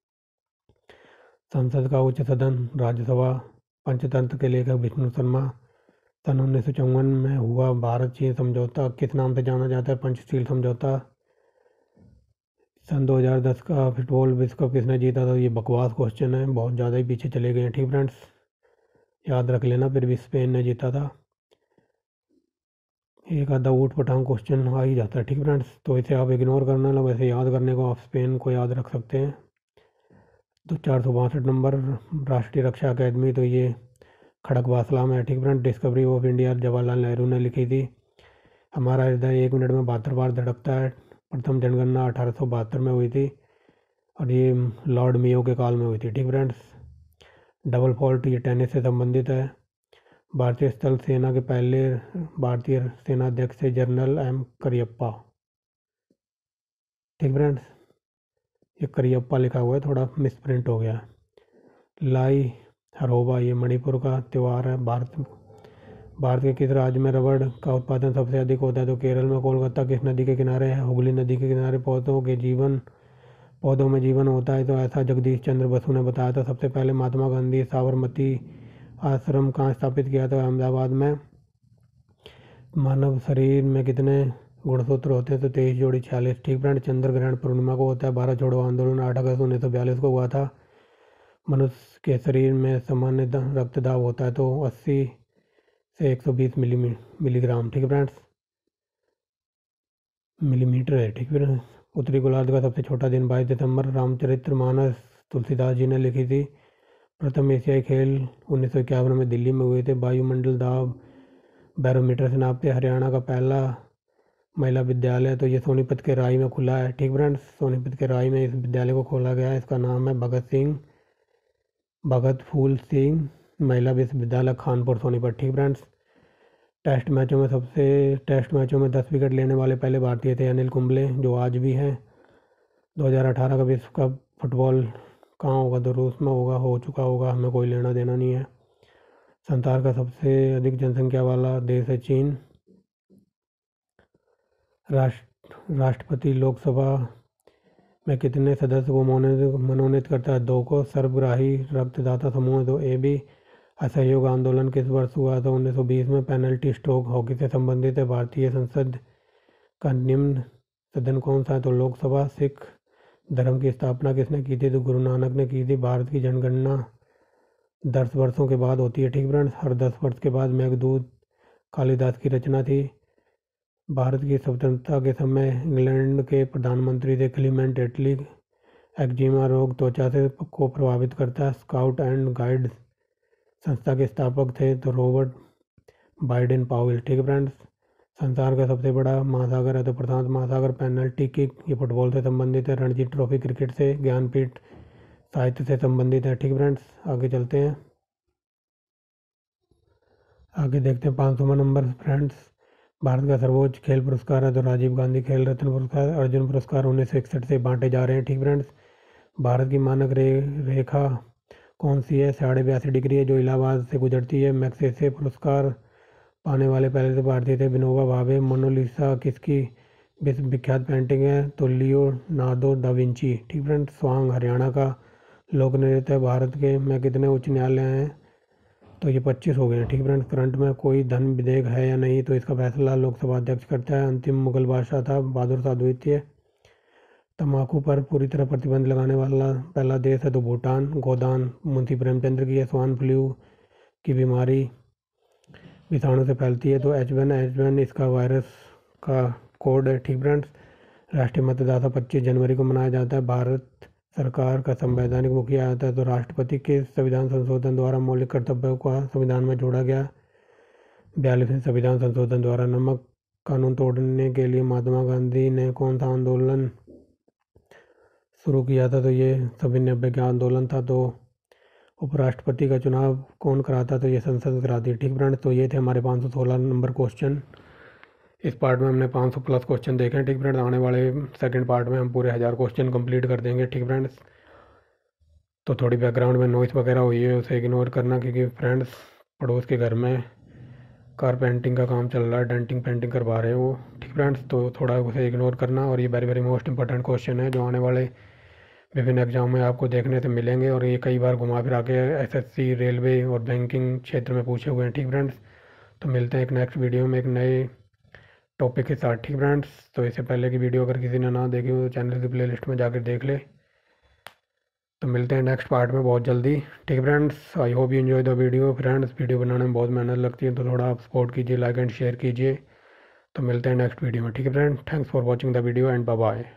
संसद का उच्च सदन राज्यसभा। पंचतंत्र के लेखक विष्णु शर्मा। सन 1954 में हुआ भारत चीन समझौता किस नाम से जाना जाता है? पंचशील समझौता। सन 2010 का फुटबॉल विश्व कप किसने जीता था? ये बकवास क्वेश्चन है, बहुत ज़्यादा ही पीछे चले गए हैं। ठीक फ्रेंड्स, याद रख लेना, फिर भी स्पेन ने जीता था। एक आधा ऊट पटांग क्वेश्चन आ ही जाता है। ठीक फ्रेंड्स, तो इसे आप इग्नोर करना ना, वैसे याद करने को आप स्पेन को याद रख सकते हैं। तो 462 नंबर राष्ट्रीय रक्षा अकेदमी, तो ये खड़कवासला में है। ठीक friend. Discovery of India Jawaharlal Nehru ने लिखी थी। हमारा हृदय 1 मिनट में 72 बार धड़कता है। प्रथम जनगणना 1872 में हुई थी और ये लॉर्ड मियो के काल में हुई थी। ठीक फ्रेंड्स। डबल फॉल्ट ये टेनिस से संबंधित है। भारतीय स्थल सेना के पहले भारतीय सेनाध्यक्ष थे जनरल एम करियप्पा। ठीक फ्रेंड्स, ये करियप्पा लिखा हुआ है, थोड़ा मिसप्रिंट हो गया। लाई हरोबा ये मणिपुर का त्यौहार है। भारत के किस राज्य में रबड़ का उत्पादन सबसे अधिक होता है? तो केरल में। कोलकाता किस नदी के किनारे है? हुगली नदी के किनारे। पौधों में जीवन होता है, तो ऐसा जगदीश चंद्र बसु ने बताया था। सबसे पहले महात्मा गांधी साबरमती आश्रम कहाँ स्थापित किया था? अहमदाबाद में। मानव शरीर में कितने गुणसूत्र होते हैं? तो 23 जोड़ी 46। ठीक फ्रेंड। चंद्र ग्रहण पूर्णिमा को होता है। भारत छोड़ो आंदोलन 8 अगस्त 1942 को हुआ था। मनुष्य के शरीर में सामान्य रक्त दाब होता है, तो 80 से 120 मिलीग्राम। ठीक है फ्रेंड्स, मिलीमीटर है। ठीक है। उत्तरी गोलार्ध का सबसे छोटा दिन 22 दिसंबर। रामचरितमानस तुलसीदास जी ने लिखी थी। प्रथम एशियाई खेल 1951 में दिल्ली में हुए थे। वायुमंडल दाब बैरोमीटर से नापते। हरियाणा का पहला महिला विद्यालय, तो ये सोनीपत के राई में खुला है। ठीक फ्रेंड्स, सोनीपत के राई में इस विद्यालय को खोला गया है। इसका नाम है भगत फूल सिंह महिला विश्वविद्यालय खानपुर सोनीपत। ठीक फ्रेंड्स। टेस्ट मैचों में 10 विकेट लेने वाले पहले भारतीय थे अनिल कुंबले, जो आज भी हैं। 2018 का विश्व कप फुटबॉल कहाँ होगा? तो रूस में होगा, हो चुका होगा, हमें कोई लेना देना नहीं है। संसार का सबसे अधिक जनसंख्या वाला देश है चीन। राष्ट्रपति लोकसभा में कितने सदस्य को मनोनीत करता है? 2 को। सर्वग्राही रक्तदाता समूह, तो ए बी। असहयोग आंदोलन किस वर्ष हुआ था? 1920 में। पेनल्टी स्ट्रोक हॉकी से संबंधित है। भारतीय संसद का निम्न सदन कौन सा है? तो लोकसभा। सिख धर्म की स्थापना किसने की थी? तो गुरु नानक ने की थी। भारत की जनगणना 10 वर्षों के बाद होती है। ठीक फ्रेंड्स, हर 10 वर्ष के बाद। मेघदूत कालिदास की रचना थी। भारत की स्वतंत्रता के समय इंग्लैंड के प्रधानमंत्री थे क्लीमेंट एटली। एक्जिमा रोग त्वचा से को प्रभावित करता है। स्काउट एंड गाइड संस्था के स्थापक थे तो रॉबर्ट बाइडेन पावेल। ठीक है फ्रेंड्स। संसार का सबसे बड़ा महासागर है तो प्रशांत महासागर। पेनल्टी किक ये फुटबॉल से संबंधित है। रणजी ट्रॉफी क्रिकेट से। ज्ञानपीठ साहित्य से संबंधित है। ठीक फ्रेंड्स, आगे चलते हैं। आगे देखते हैं 500वां नंबर फ्रेंड्स। भारत का सर्वोच्च खेल पुरस्कार है तो राजीव गांधी खेल रत्न पुरस्कार। अर्जुन पुरस्कार 1961 से बांटे जा रहे हैं। ठीक फ्रेंड्स। भारत की मानक रेखा कौन सी है? 82.5 डिग्री है, जो इलाहाबाद से गुजरती है। मैग्सेसे पुरस्कार पाने वाले पहले से भारतीय थे विनोबा भावे। मोनालिसा किसकी विश्व विख्यात पेंटिंग है? तो लियोनार्दो दा विंची। ठीक फ्रेंड्स। स्वांग हरियाणा का लोक नृत्य है। भारत के में कितने उच्च न्यायालय हैं? तो ये 25 हो गए हैं। ठीक फ्रेंड्स। करंट में कोई धन विधेयक है या नहीं? तो इसका फैसला लोकसभा अध्यक्ष करता है। अंतिम मुगल बादशाह था बहादुर शाह द्वितीय। तम्बाकू पर पूरी तरह प्रतिबंध लगाने वाला पहला देश है तो भूटान। गोदान मुंशी प्रेमचंद्र की है। स्वाइन फ्लू की बीमारी विषाणु से फैलती है तो H1N1 इसका वायरस का कोड है। ठीक फ्रेंड्स। राष्ट्रीय मतदाता 25 जनवरी को मनाया जाता है। भारत सरकार का संवैधानिक मुखिया आता है तो राष्ट्रपति के संविधान संशोधन द्वारा मौलिक कर्तव्यों का संविधान में जोड़ा गया। 42वें संविधान संशोधन द्वारा नमक कानून तोड़ने के लिए महात्मा गांधी ने कौन सा आंदोलन शुरू किया था? तो ये सविनय अवज्ञा आंदोलन था। तो उपराष्ट्रपति का चुनाव कौन कराता? तो ये संसद कराती है। ठीक फ्रेंड्स, तो ये थे हमारे 516 नंबर क्वेश्चन। इस पार्ट में हमने 500 प्लस क्वेश्चन देखे हैं। ठीक फ्रेंड्स, आने वाले सेकंड पार्ट में हम पूरे 1000 क्वेश्चन कंप्लीट कर देंगे। ठीक फ्रेंड्स, तो थोड़ी बैकग्राउंड में नॉइस वगैरह हुई है उसे इग्नोर करना, क्योंकि फ्रेंड्स पड़ोस के घर में कारपेंटिंग का काम चल रहा है, डेंटिंग पेंटिंग करवा रहे हैं वो। ठीक फ्रेंड्स, तो थोड़ा उसे इग्नोर करना। और ये very very most important question है जो आने वाले विभिन्न एग्जाम में आपको देखने से मिलेंगे, और ये कई बार घुमा फिरा के एसएससी, रेलवे और बैंकिंग क्षेत्र में पूछे हुए हैं। ठीक फ्रेंड्स, तो मिलते हैं एक नेक्स्ट वीडियो में एक नए टॉपिक के साथ। ठीक फ्रेंड्स, तो इससे पहले की वीडियो अगर किसी ने ना देखी हो तो चैनल की प्लेलिस्ट में जाकर देख ले। तो मिलते हैं नेक्स्ट पार्ट में बहुत जल्दी। ठीक friends, I hope you enjoy the video. Friends, video बनाने में बहुत मेहनत लगती है, तो थोड़ा आप सपोर्ट कीजिए, लाइक एंड शेयर कीजिए। तो मिलते हैं नेक्स्ट वीडियो में। ठीक है friend, thanks for watching the video and bye bye.